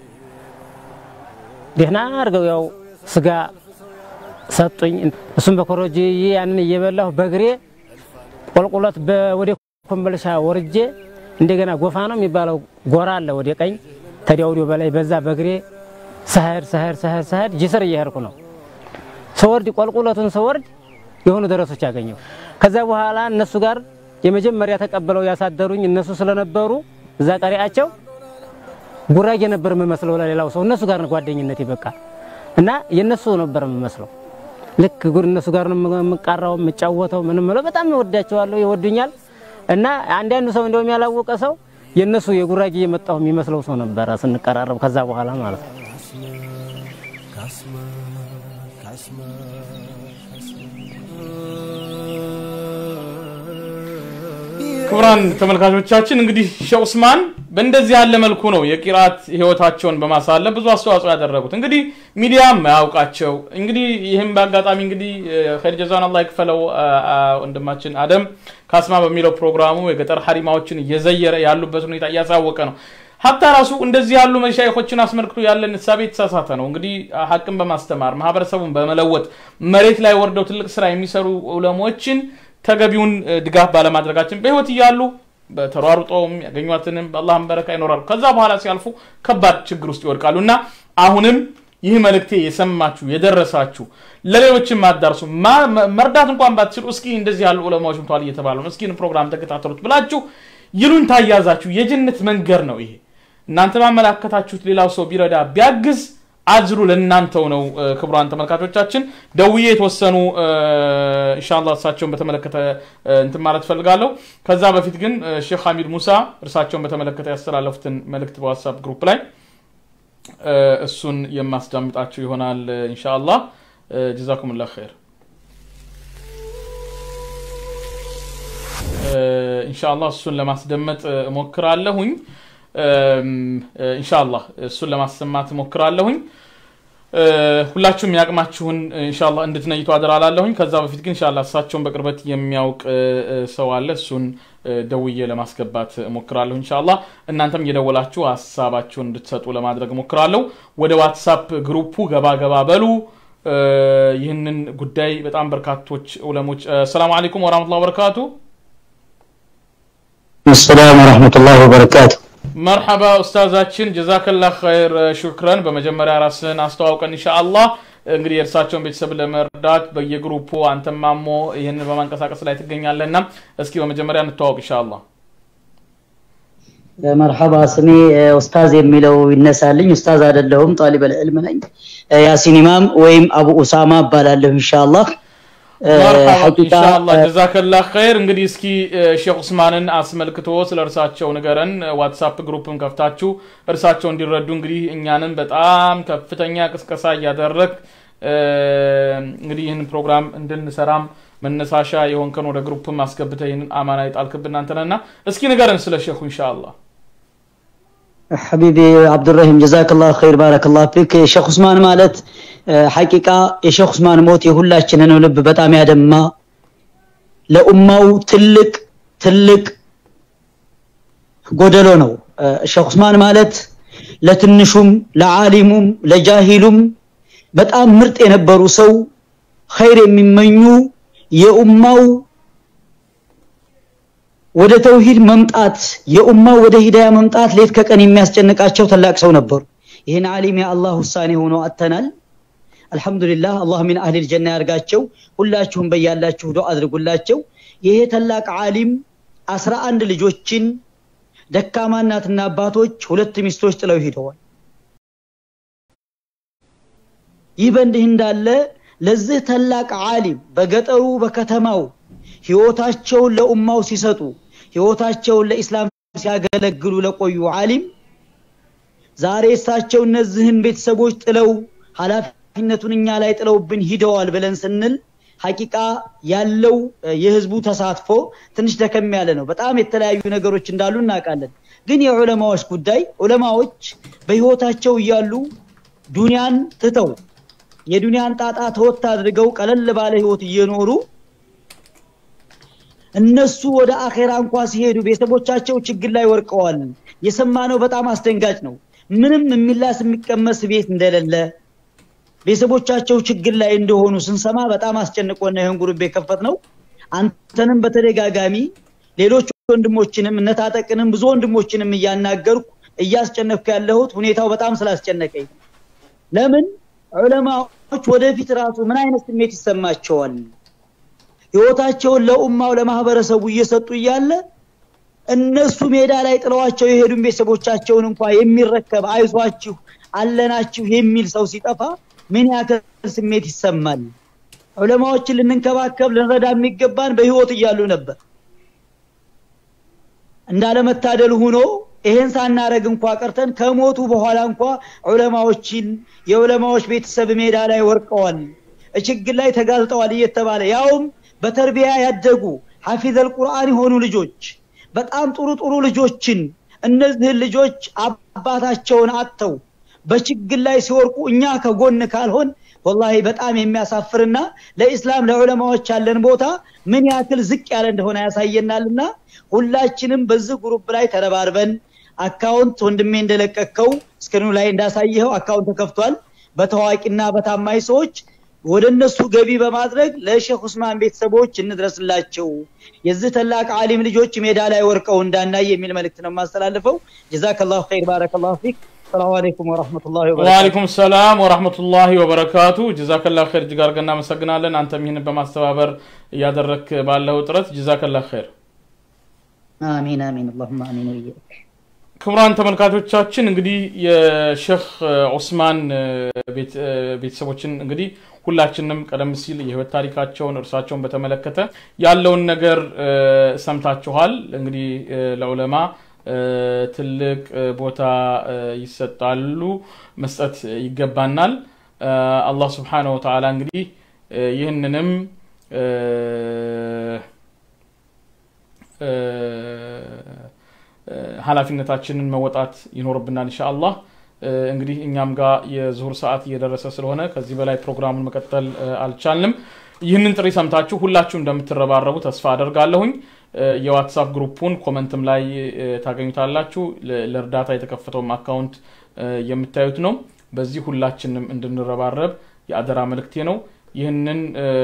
ደህና አርገው ያው ስጋ ሰጡኝ። እሱም በኮሮጂ ያንን እየበላሁ በግሬ ቆልቆለት ወደ ኮምበልሻ ወርጄ እንደገና ጎፋ ነው የሚባለው ጎራ አለ ወደ ቀኝ ተዲያውዲው በላይ በዛ በግሬ ሰህር ጅስር እየሄድኩ ነው። ሰወርድ ቆልቆለቱን ሰወርድ የሆኑ ደረሶች ያገኘው። ከዛ በኋላ እነሱ ጋር የመጀመሪያ ተቀበለው ያሳደሩኝ እነሱ ስለነበሩ እዛ ቀሪያቸው ጉራጌ ነበር የምመስለው ለሌላው ሰው። እነሱ ጋር ነው ጓደኝነት ይበቃ እና የነሱ ነበር የምመስለው። ልክ እነሱ ጋር ነው የምቃራው የምጫወተው ምንም ነው። በጣም ወዳቸዋለሁ ይወዱኛል። እና አንዳንዱ ሰው እንደውም ያላወቀ ሰው የነሱ የጉራጌ የመጣው የሚመስለው ሰው ነበር ስንቀራረብ ከዛ በኋላ ማለት ነው። ክቡራን ተመልካቾቻችን እንግዲህ ሼህ ዑስማን በእንደዚህ ያለ መልኩ ነው የቂራት ህይወታቸውን በማሳለፍ ብዙ አስተዋጽኦ ያደረጉት። እንግዲህ ሚዲያም ያውቃቸው እንግዲህ ይሄን በአጋጣሚ እንግዲህ ኸይር ጀዛን አላህ ይክፈለው ወንድማችን አደም ካስማ በሚለው ፕሮግራሙ የገጠር ሐሪማዎችን እየዘየረ ያሉበት ሁኔታ እያሳወቀ ነው። ሀታ ራሱ እንደዚህ ያሉ መሻይኾችን አስመልክቶ ያለን ሐሳብ የተሳሳተ ነው። እንግዲህ ሐቅን በማስተማር ማህበረሰቡን በመለወጥ መሬት ላይ ወርደው ትልቅ ስራ የሚሰሩ ዑለሞችን ተገቢውን ድጋፍ ባለማድረጋችን በህይወት ይያሉ በተሯሩጦም ያገኙአትንም በአላህም በረካ ይኖራሉ። ከዛ በኋላ ሲያልፉ ከባድ ችግር ውስጥ ይወድቃሉና አሁንም ይህ መልእክቴ የሰማችሁ የደረሳችሁ ለሌሎችም አዳርሱ። መርዳት እንኳን ባትችሉ እስኪ እንደዚህ ያሉ ዑለማዎች እንኳን እየተባሉ መስኪን ፕሮግራም ተከታተሉት ብላችሁ ይሉን ታያዛችሁ የጀነት መንገር ነው ይሄ። እናንተ ማመላከታችሁት ሌላው ሰው ቢረዳ ቢያግዝ አጅሩ ለእናንተው ነው። ክቡራን ተመልካቾቻችን ደውዬ የተወሰኑ ኢንሻአላህ እሳቸውን በተመለከተ እንትን ማለት ፈልጋለሁ። ከዛ በፊት ግን ሼህ ሐሚድ ሙሳ እርሳቸውን በተመለከተ ያስተላለፉትን መልእክት በዋትስአፕ ግሩፕ ላይ እሱን የማስዳምጣችሁ ይሆናል ኢንሻአላህ። ጀዛኩሙላህ ኸይር። ኢንሻአላህ እሱን ለማስደመጥ ሞክራለሁኝ። ኢንሻአላህ እሱን ለማሰማት ሞክራለሁኝ። ሁላችሁም ያቅማችሁን ኢንሻአላህ እንድትነይቱ አደራላለሁኝ። ከዛ በፊት ግን ኢንሻአላህ እሳቸውን በቅርበት የሚያውቅ ሰው አለ እሱን ደውዬ ለማስገባት ሞክራለሁ ኢንሻአላህ። እናንተም እየደወላችሁ ሐሳባችሁን እንድትሰጡ ለማድረግ ሞክራለሁ። ወደ ዋትስአፕ ግሩፑ ገባ በሉ። ይህንን ጉዳይ በጣም በርካቶች ዑለሞች ሰላም አለይኩም ወራህመቱላሂ ወበረካቱ። السلام ورحمة الله وبركاته. مرحبا استاذاتችን ጀዛከላህ ኸይር ሹክራን። በመጀመሪያ ራስን አስተዋውቀን ኢንሻአላህ። እንግዲህ የእርሳቸውን ቤተሰብ ለመርዳት በየግሩፑ አንተማሞ ይሄንን በማንቀሳቀስ ላይ ትገኛለና እስኪ በመጀመሪያ እንተዋወቅ ኢንሻአላህ። مرحبا ስሜ ኡስታዝ የሚለው ይነሳልኝ። ኡስታዝ አይደለሁም ጣሊብ العلم ነኝ። ያሲን ኢማም ወይም አቡ ኡሳማ እባላለሁ ኢንሻአላህ። ኢንሻአላህ ጀዛከላህ ኸይር። እንግዲህ እስኪ ሼህ ዑስማንን አስመልክቶ ስለርሳቸው ነገረን። ዋትስአፕ ግሩፕን ከፍታችሁ እርሳቸው እንዲረዱ እንግዲህ እኛንን በጣም ከፍተኛ ቅስቀሳ ያደረክ እንግዲህ ይህን ፕሮግራም እንድንሰራም መነሳሻ የሆንከን ወደ ግሩፕ ማስገብተ ይህን አማና ይጣልክብን አንተ ነህና እስኪ ነገረን ስለ ሼሁ ኢንሻአላህ። حبيبي عبد الرحيم جزاك الله خير بارك الله فيك. شيخ عثمان مالت حقيقة የሼህ ዑስማን ሞት የሁላችንን ልብ በጣም ያደማ ለኡማው ትልቅ ጎደሎ ነው። ሼህ ዑስማን ማለት ለትንሹም ለዓሊሙም ለጃሂሉም በጣም ምርጥ የነበሩ ሰው ኸይር የሚመኙ የኡማው ወደ ተውሂድ መምጣት የኡማው ወደ ሂዳያ መምጣት ሌት ከቀን የሚያስጨንቃቸው ታላቅ ሰው ነበሩ። ይሄን ዓሊም የአላህ ውሳኔ ሆኖ አተናል። አልহামዱሊላህ አላህ من اهل الجنه ያርጋቸው። ሁላችሁም በያላችሁ ዱዓ አድርጉላቸው። ይሄ ታላቅ ዓሊም 11 ልጆችን ደካማ እናትና አባቶች ሁለት ሚስቶች ጥለው ሄደዋል። ይህ በእንዲህ እንዳለ ለዚህ ታላቅ ዓሊም በገጠሩ በከተማው ህይወታቸውን ለኡማው ሲሰጡ ህይወታቸውን ለኢስላም ሲያገለግሉ ለቆዩ ዓሊም ዛሬ እሳቸው እነዚህን ቤተሰቦች ጥለው ኃላፊነቱን እኛ ላይ ጥለውብን ሂደዋል ብለን ስንል ሐቂቃ ያለው የህዝቡ ተሳትፎ ትንሽ ደከም ያለ ነው በጣም የተለያዩ ነገሮች እንዳሉ እናውቃለን ግን የዑለማዎች ጉዳይ ዑለማዎች በህይወታቸው ይያሉ ዱንያን ትተው የዱንያን ጣጣ ተወጣ አድርገው ቀለል ባለ ህይወት እየኖሩ እነሱ ወደ አኺራ እንኳን ሲሄዱ ቤተሰቦቻቸው ችግር ላይ ወርቀዋል የሰማነው በጣም አስደንጋጭ ነው ምንም የሚላስ የሚቀመስ ቤት እንደሌለ ቤተሰቦቻቸው ችግር ላይ እንደሆኑ ስንሰማ በጣም አስጨንቆና ይሄን ጉርቤ ከፈት ነው አንተንም በተደጋጋሚ ሌሎች ወንድሞችንም እነታጠቅንም ብዙ ወንድሞችንም እያናገርኩ እያስጨነቅኩ ያለሁት ሁኔታው በጣም ስላስጨነቀኝ ለምን ዑለማዎች ወደፊት ራሱ ምን አይነት ስሜት ይሰማቸዋል ህይወታቸውን ለኡማው ለማህበረሰቡ እየሰጡ ይያለ እነሱ ሜዳ ላይ ጥለዋቸው የሄዱን ቤተሰቦቻቸውን እንኳን የሚረከብ አይዟችሁ አለናችሁ የሚል ሰው ሲጠፋ ምን ያክል ስሜት ይሰማል ዑለማዎችን ልንንከባከብ ልንረዳ የሚገባን በህይወት ይያሉ ነበር እንዳለመታደል ሆኖ ይሄን ሳናረግ እንኳን ቀርተን ከሞቱ በኋላ እንኳን ዑለማዎችን የዑለማዎች ቤተሰብ ሜዳ ላይ ወርቀዋል እችግር ላይ ተጋልጠዋል እየተባለ ያውም በተርቢያ ያደጉ ሐፊዝ አልቁርአን የሆኑ ልጆች በጣም ጥሩ ልጆችን እነዚህ ልጆች አባታቸውን አጥተው በችግር ላይ ሲወርቁ እኛ ከጎን ካልሆን والله በጣም የሚያሳፍርና ለኢስላም ለዑለማዎች ያለን ቦታ ምን ያክል ዝቅ ያለ እንደሆነ ያሳየናልና ሁላችንም በዚህ ግሩፕ ላይ ተረባርበን አካውንት ወንድሜ እንደለቀቀው ስክሪኑ ላይ እንዳሳየው አካውንት ተከፍቷል በተዋቂና በታማኝ ሰዎች ወደነሱ ገቢ በማድረግ ለሼክ ዑስማን ቤተሰቦች እንድረስላቸው የዚህ ተላቅ ዓሊም ልጆች ሜዳ ላይ ወርቀው እንዳናይ የሚል መልእክት ነው ማስተላለፈው ጀዛከላሁ ኸይር ባረከላሁ ፊክ ሰላም አለይኩም ወራህመቱላሂ ወበረካቱ ወአለይኩም ሰላም ወራህመቱላሂ ወበረካቱ ጀዛከላሁ ኸይር ጅጋርገና መሰግናለን አንተም ይሄን በማስተባበር ያደረክ ባለው ጥረት ጀዛከላሁ ኸይር አሚን አሚን اللهم አሚን ወይክ ክቡራን ተመልካቾቻችን እንግዲህ የሼክ ዑስማን ቤተሰቦችን እንግዲህ ሁላችንም ቀደም ሲል የህይወት ታሪካቸውን እርሳቸውን በተመለከተ ያለውን ነገር ሰምታችኋል እንግዲህ ለዑለማ ትልቅ ቦታ ይሰጣሉ መስጠት ይገባናል አላህ Subhanahu Wa Ta'ala እንግዲህ ይህንንም ኃላፊነታችንን መወጣት ይኖርብናል ኢንሻአላህ እንግዲህ እኛም ጋር የዙሁር ሰዓት እየደረሰ ስለሆነ ከዚህ በላይ ፕሮግራሙን መቀጠል አልቻልንም ይህንን ጥሪ ሰምታችሁ ሁላችሁም እንደምትረባረቡ ተስፋ አደርጋለሁኝ የዋትስአፕ ግሩፑን ኮሜንትም ላይ ታገኙታላችሁ ለርዳታ የተከፈተው አካውንት የምታዩት ነው በዚህ ሁላችንም እንድንረባረብ ያደራ መልእክቴ ነው ይህንን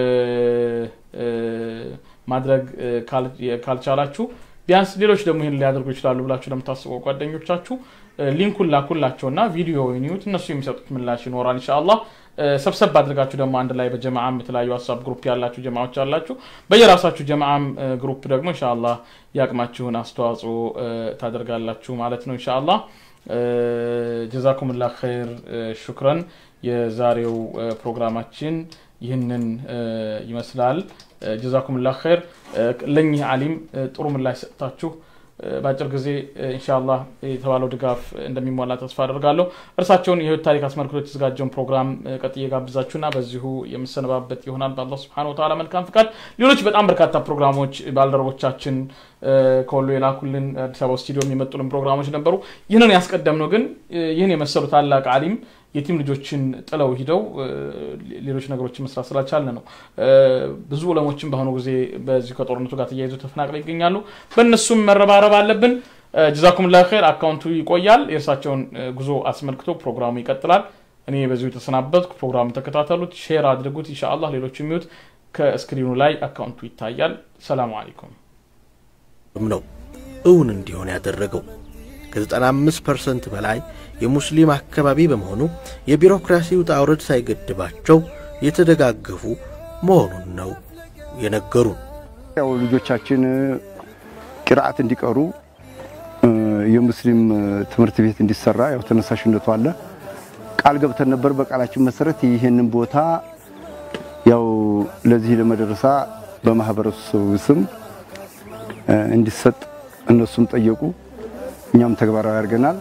ማድረግ ካልቻላችሁ ቢያንስ ሌሎች ደግሞ ይሄን ሊያደርጉ ይችላሉ ብላችሁ ለምታስበው ጓደኞቻችሁ ሊንኩን ላኩላቸውና ቪዲዮ ይኒዩት እነሱ የሚሰጡት ምላሽ ይኖራል ኢንሻአላህ ሰብሰብ አድርጋችሁ ደግሞ አንድ ላይ በጀማዓም በተለያዩ ዋትስአፕ ግሩፕ ያላችሁ ጀማዓዎች አላችሁ በየራሳችሁ ጀማዓም ግሩፕ ደግሞ ኢንሻአላህ ያቅማችሁን አስተዋጽኦ ታደርጋላችሁ ማለት ነው ኢንሻአላህ ጀዛኩሙላህ ኸይር ሹክራን የዛሬው ፕሮግራማችን ይህንን ይመስላል ጀዛኩሙላህ ኸይር ለኛ ዓሊም ጥሩ ምላሽ ሰጣችሁ ባጭር ጊዜ ኢንሻአላህ የተባለው ድጋፍ እንደሚሟላ ተስፋ አደርጋለሁ እርሳቸውን የህይወት ታሪክ አስመልክቶ የተዘጋጀውን ፕሮግራም ቀጥዬ ጋብዛችሁና በዚሁ የምሰነባበት ይሆናል በአላህ Subhanahu Wa Ta'ala መልካም ፍቃድ ሌሎች በጣም በርካታ ፕሮግራሞች ባልደረቦቻችን ከወሎ የላኩልን አዲስ አበባ ስቱዲዮ የሚመጡልን ፕሮግራሞች ነበሩ ይህንን ያስቀደምነው ግን ይህን የመሰሉ ታላቅ ዓሊም የቲም ልጆችን ጥለው ሂደው ሌሎች ነገሮችን መስራት ስላልቻለ ነው ብዙ ዑለሞችን በአሁኑ ጊዜ በዚህ ከጦርነቱ ጋር ተያይዘው ተፈናቅለው ይገኛሉ በእነሱም መረባረብ አለብን ጀዛኩሙላህ ኸይር አካውንቱ ይቆያል የእርሳቸውን ጉዞ አስመልክቶ ፕሮግራሙ ይቀጥላል እኔ በዚሁ ተሰናበትኩ ፕሮግራሙ ተከታተሉት ሼር አድርጉት ኢንሻአላህ ሌሎችም ይዩት ከስክሪኑ ላይ አካውንቱ ይታያል ሰላም አለይኩም ነው እውን እንዲሆን ያደረገው ከ95% በላይ የሙስሊም አካባቢ በመሆኑ የቢሮክራሲው ጣውረድ ሳይገድባቸው የተደጋገፉ መሆኑን ነው የነገሩ ያው ልጆቻችን ቅራአት እንዲቀሩ የሙስሊም ትምህርት ቤት እንዲሰራ ያው ተነሳሽነቱ አለ ቃል ገብተን ነበር በቃላችን መሰረት ይሄንን ቦታ ያው ለዚህ ለመድረሳ በማህበረሰቡ ስም እንዲሰጥ እነሱም ጠየቁ እኛም ተግባራዊ አድርገናል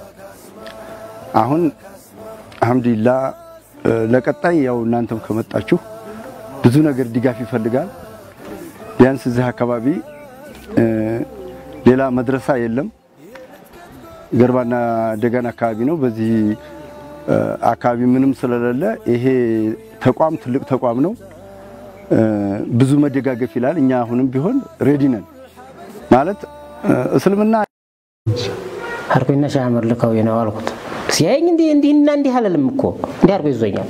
አሁን አልহামዱሊላህ ለቀጣይ ያው እናንተም ከመጣችሁ ብዙ ነገር ድጋፍ ይፈልጋል። ቢያንስ እዚህ አካባቢ ሌላ መድረሳ የለም። ገርባና ደጋን አካባቢ ነው። በዚህ አካባቢ ምንም ስለሌለ ይሄ ተቋም ትልቅ ተቋም ነው። ብዙ መደጋገፍ ይላል። እኛ አሁንም ቢሆን ሬዲ ነን ማለት እስልምና አርጎና ሻመር ልከው ነው አልኩት። ሲያየኝ እንዲህ አላለም እኮ እንዲህ አርጎ ይዞኛል።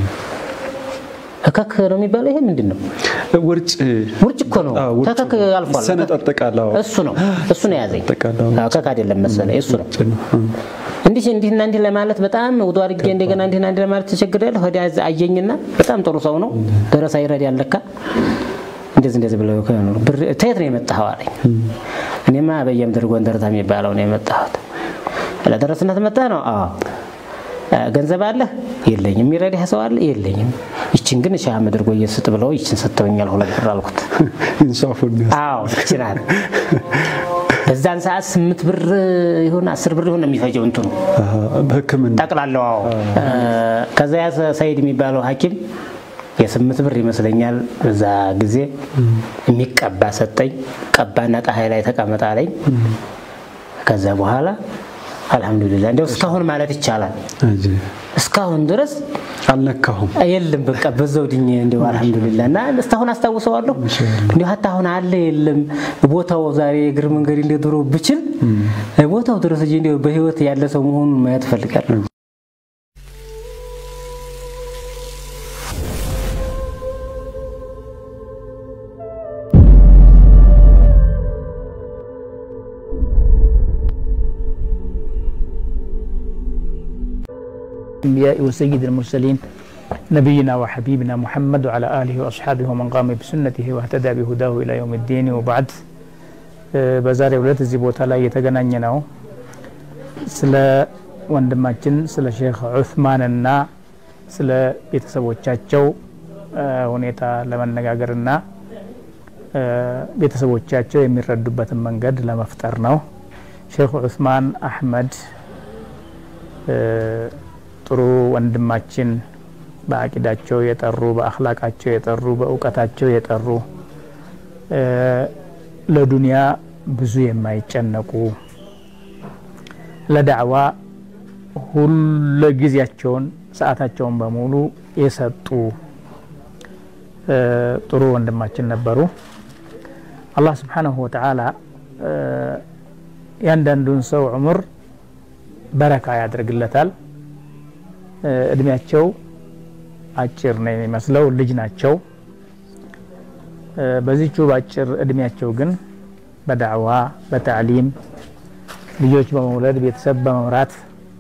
እከክ ነው የሚባለው። ይሄ ምንድነው? ውርጭ እኮ ነው። ተከክ አልፏል። ሰነጣጠቃለው እሱ ነው ያዘኝ። እከክ አይደለም መሰለኝ እሱ ነው። እንዲህ ለማለት በጣም ወዶ አድርጌ እንደገና እንዲህ ለማለት ተቸግሬያለሁ። ወዲያ አየኝና በጣም ጥሩ ሰው ነው። ደረሳ ይረዳል ለካ እንደዚህ ብለው ነው ብር ተየት ነው የመጣው አለኝ። እኔማ በየምድር ጎንደርታ የሚባለው ነው የመጣሁት። ለደረስነት መጣ ነው። ገንዘብ አለ የለኝም። የሚረዳህ ሰው አለ የለኝም። ይችን ግን ሻህ ምድር ጎየ ስጥ ብለው ይችን ሰጥተውኛል። ሁለት ብር አልኩት። ኢንሳፉን ይችላል። በዛን ሰዓት 8 ብር ይሁን 10 ብር ይሁን የሚፈጀው እንትኑ በህክምና ጠቅላላው። ከዛ ያ ሰይድ የሚባለው ሐኪም የ8 ብር ይመስለኛል በዛ ጊዜ የሚቀባ ሰጠኝ። ቀባና ፀሐይ ላይ ተቀመጣ አለኝ። ከዛ በኋላ አልহামዱሊላህ እንደው እስካሁን ማለት ይቻላል እስካሁን ድረስ አልነካሁም የለም። በቃ በዛው ድኝ እንደው አልহামዱሊላህ እና እስካሁን አስታውሰዋለሁ። እንደው hatta አሁን አለ የለም ቦታው ዛሬ እግር መንገድ እንደድሮ ብችል ቦታው ድረስ እንደው በህይወት ያለ ሰው መሆኑን ማየት ፈልጋለሁ። الأنبياء وسيد المرسلين نبينا وحبيبنا محمد وعلى آله وأصحابه ومن قام بسنته واهتدى بهداه إلى يوم الدين وبعد بزاري ولات الزبوت لا يتغنى سلا ወንድማችን ስለ ሼክ ዑስማንና ስለ ቤተሰቦቻቸው ሁኔታ ለመነጋገርና ቤተሰቦቻቸው የሚረዱበትን መንገድ ለመፍጠር ነው። ሼክ ዑስማን አህመድ ጥሩ ወንድማችን በአቂዳቸው የጠሩ በአኽላቃቸው የጠሩ በእውቀታቸው የጠሩ ለዱንያ ብዙ የማይጨነቁ ለዳዕዋ ሁሉ ጊዜያቸውን ሰዓታቸውን በሙሉ የሰጡ ጥሩ ወንድማችን ነበሩ። አላህ Subhanahu Wa Ta'ala ያንዳንዱን ሰው ዑምር በረካ ያድርግለታል። እድሜያቸው አጭር ነው የሚመስለው ልጅ ናቸው። በዚህቹ ባጭር እድሜያቸው ግን በዳዕዋ በታዕሊም ልጆች በመውለድ ቤተሰብ በመምራት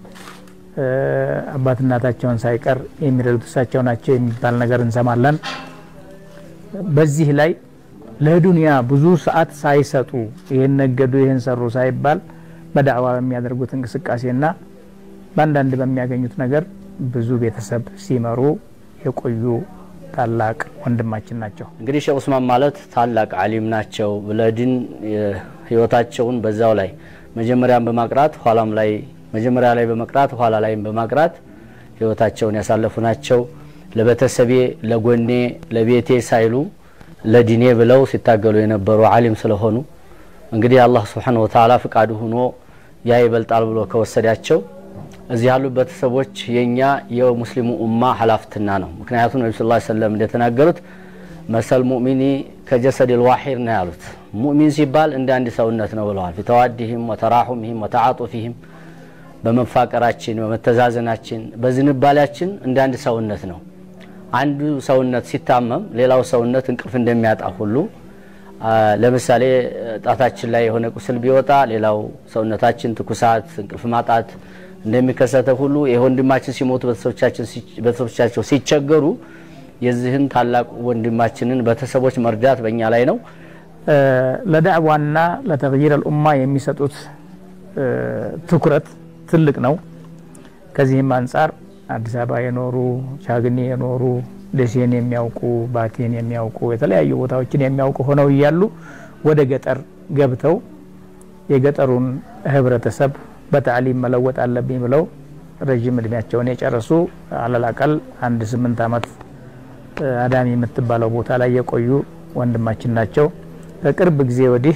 አባት እናታቸውን ሳይቀር የሚረዱት እሳቸው ናቸው የሚባል ነገር እንሰማለን። በዚህ ላይ ለዱንያ ብዙ ሰዓት ሳይሰጡ ይሄን ነገዱ ይሄን ሰሩ ሳይባል በዳዕዋ የሚያደርጉት እንቅስቃሴና ባንዳንድ በሚያገኙት ነገር ብዙ ቤተሰብ ሲመሩ የቆዩ ታላቅ ወንድማችን ናቸው። እንግዲህ ሼህ ዑስማን ማለት ታላቅ ዓሊም ናቸው። ለዲን ህይወታቸውን በዛው ላይ መጀመሪያም በማቅራት ኋላም ላይ መጀመሪያ ላይ በመቅራት ኋላ ላይም በማቅራት ህይወታቸውን ያሳለፉ ናቸው። ለቤተሰቤ ለጎኔ ለቤቴ ሳይሉ ለዲኔ ብለው ሲታገሉ የነበሩ ዓሊም ስለሆኑ እንግዲህ አላህ Subhanahu Wa Ta'ala ፍቃዱ ሆኖ ያ ይበልጣል ብሎ ከወሰዳቸው እዚህ ያሉ ቤተሰቦች የኛ የሙስሊሙ ኡማ ሐላፍትና ነው። ምክንያቱም ነብዩ ሰለላሁ ዐለይሂ ወሰለም እንደተናገሩት መሰል ሙእሚኒ ከጀሰዲል ዋሂድ ነው ያሉት። ሙእሚን ሲባል እንደ አንድ ሰውነት ነው ብለዋል። ፊተዋዲሂም ወተራሁሚሂም ወተዓጡፊሂም በመፋቀራችን በመተዛዘናችን በዝንባላችን እንደ አንድ ሰውነት ነው። አንዱ ሰውነት ሲታመም ሌላው ሰውነት እንቅልፍ እንደሚያጣ ሁሉ ለምሳሌ ጣታችን ላይ የሆነ ቁስል ቢወጣ ሌላው ሰውነታችን ትኩሳት እንቅልፍ ማጣት እንደሚከሰተው ሁሉ የወንድማችን ሲሞቱ በተሰቦቻቸው ሲቸገሩ የዚህን ታላቅ ወንድማችንን ቤተሰቦች መርዳት በእኛ ላይ ነው። ለዳዕዋና ለተግይር الኡማ የሚሰጡት ትኩረት ትልቅ ነው። ከዚህም አንፃር አዲስ አበባ የኖሩ ቻግኒ የኖሩ ደሴን የሚያውቁ ባቴን የሚያውቁ የተለያዩ ቦታዎችን የሚያውቁ ሆነው ይያሉ ወደ ገጠር ገብተው የገጠሩን ህብረተሰብ በታዕሊም መለወጥ አለብኝ ብለው ረጅም እድሜያቸውን የጨረሱ አለላቀል 8 አመት አዳሚ የምትባለው ቦታ ላይ የቆዩ ወንድማችን ናቸው። ከቅርብ ጊዜ ወዲህ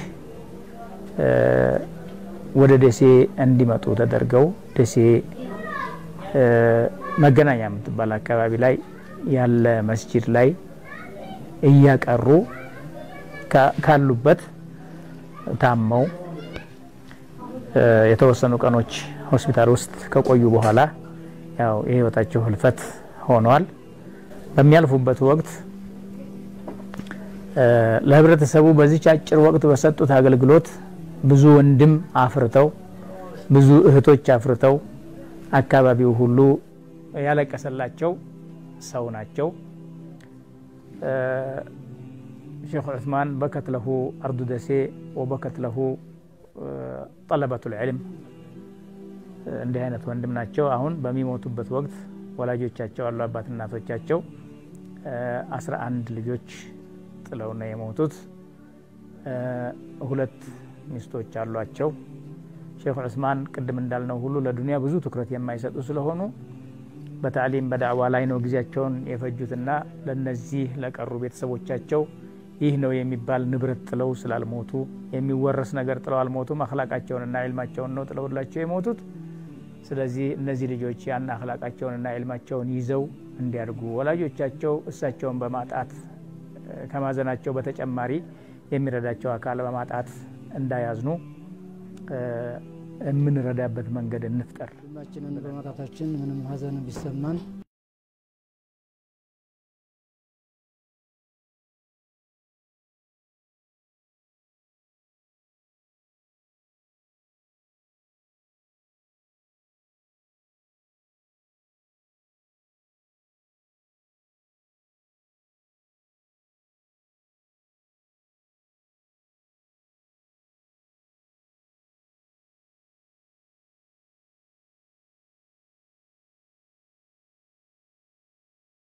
ወደ ደሴ እንዲመጡ ተደርገው ደሴ መገናኛ የምትባል አካባቢ ላይ ያለ መስጂድ ላይ እያቀሩ ካሉበት ታመው የተወሰኑ ቀኖች ሆስፒታል ውስጥ ከቆዩ በኋላ ያው የህይወታቸው ህልፈት ሆኗል። በሚያልፉበት ወቅት ለህብረተሰቡ በዚህ አጭር ወቅት በሰጡት አገልግሎት ብዙ ወንድም አፍርተው ብዙ እህቶች አፍርተው አካባቢው ሁሉ ያለቀሰላቸው ሰው ናቸው። ሼክ ዑስማን በከት ለሁ አርዱ ደሴ ወበከት ለሁ ጠለበቱል ዒልም እንዲህ አይነት ወንድም ናቸው። አሁን በሚሞቱበት ወቅት ወላጆቻቸው አሉ አባት እናቶቻቸው 11 ልጆች ጥለው ነው የሞቱት። 2 ሚስቶች አሏቸው። ሼክ ዑስማን ቅድም እንዳልነው ሁሉ ለዱንያ ብዙ ትኩረት የማይሰጡ ስለሆኑ በታሊም በዳዕዋ ላይ ነው ጊዜያቸውን የፈጁትና ለነዚህ ለቀሩ ቤተሰቦቻቸው ይህ ነው የሚባል ንብረት ጥለው ስላልሞቱ የሚወረስ ነገር ጥለው አልሞቱም። አኽላቃቸውንና ዒልማቸውን ነው ጥለውላቸው የሞቱት። ስለዚህ እነዚህ ልጆች ያን አኽላቃቸውንና ዒልማቸውን ይዘው እንዲያድጉ ወላጆቻቸው እሳቸውን በማጣት ከማዘናቸው በተጨማሪ የሚረዳቸው አካል በማጣት እንዳያዝኑ የምንረዳበት መንገድ እንፍጠር። ሁላችንን በማጣታችን ምንም ሀዘን ቢሰማን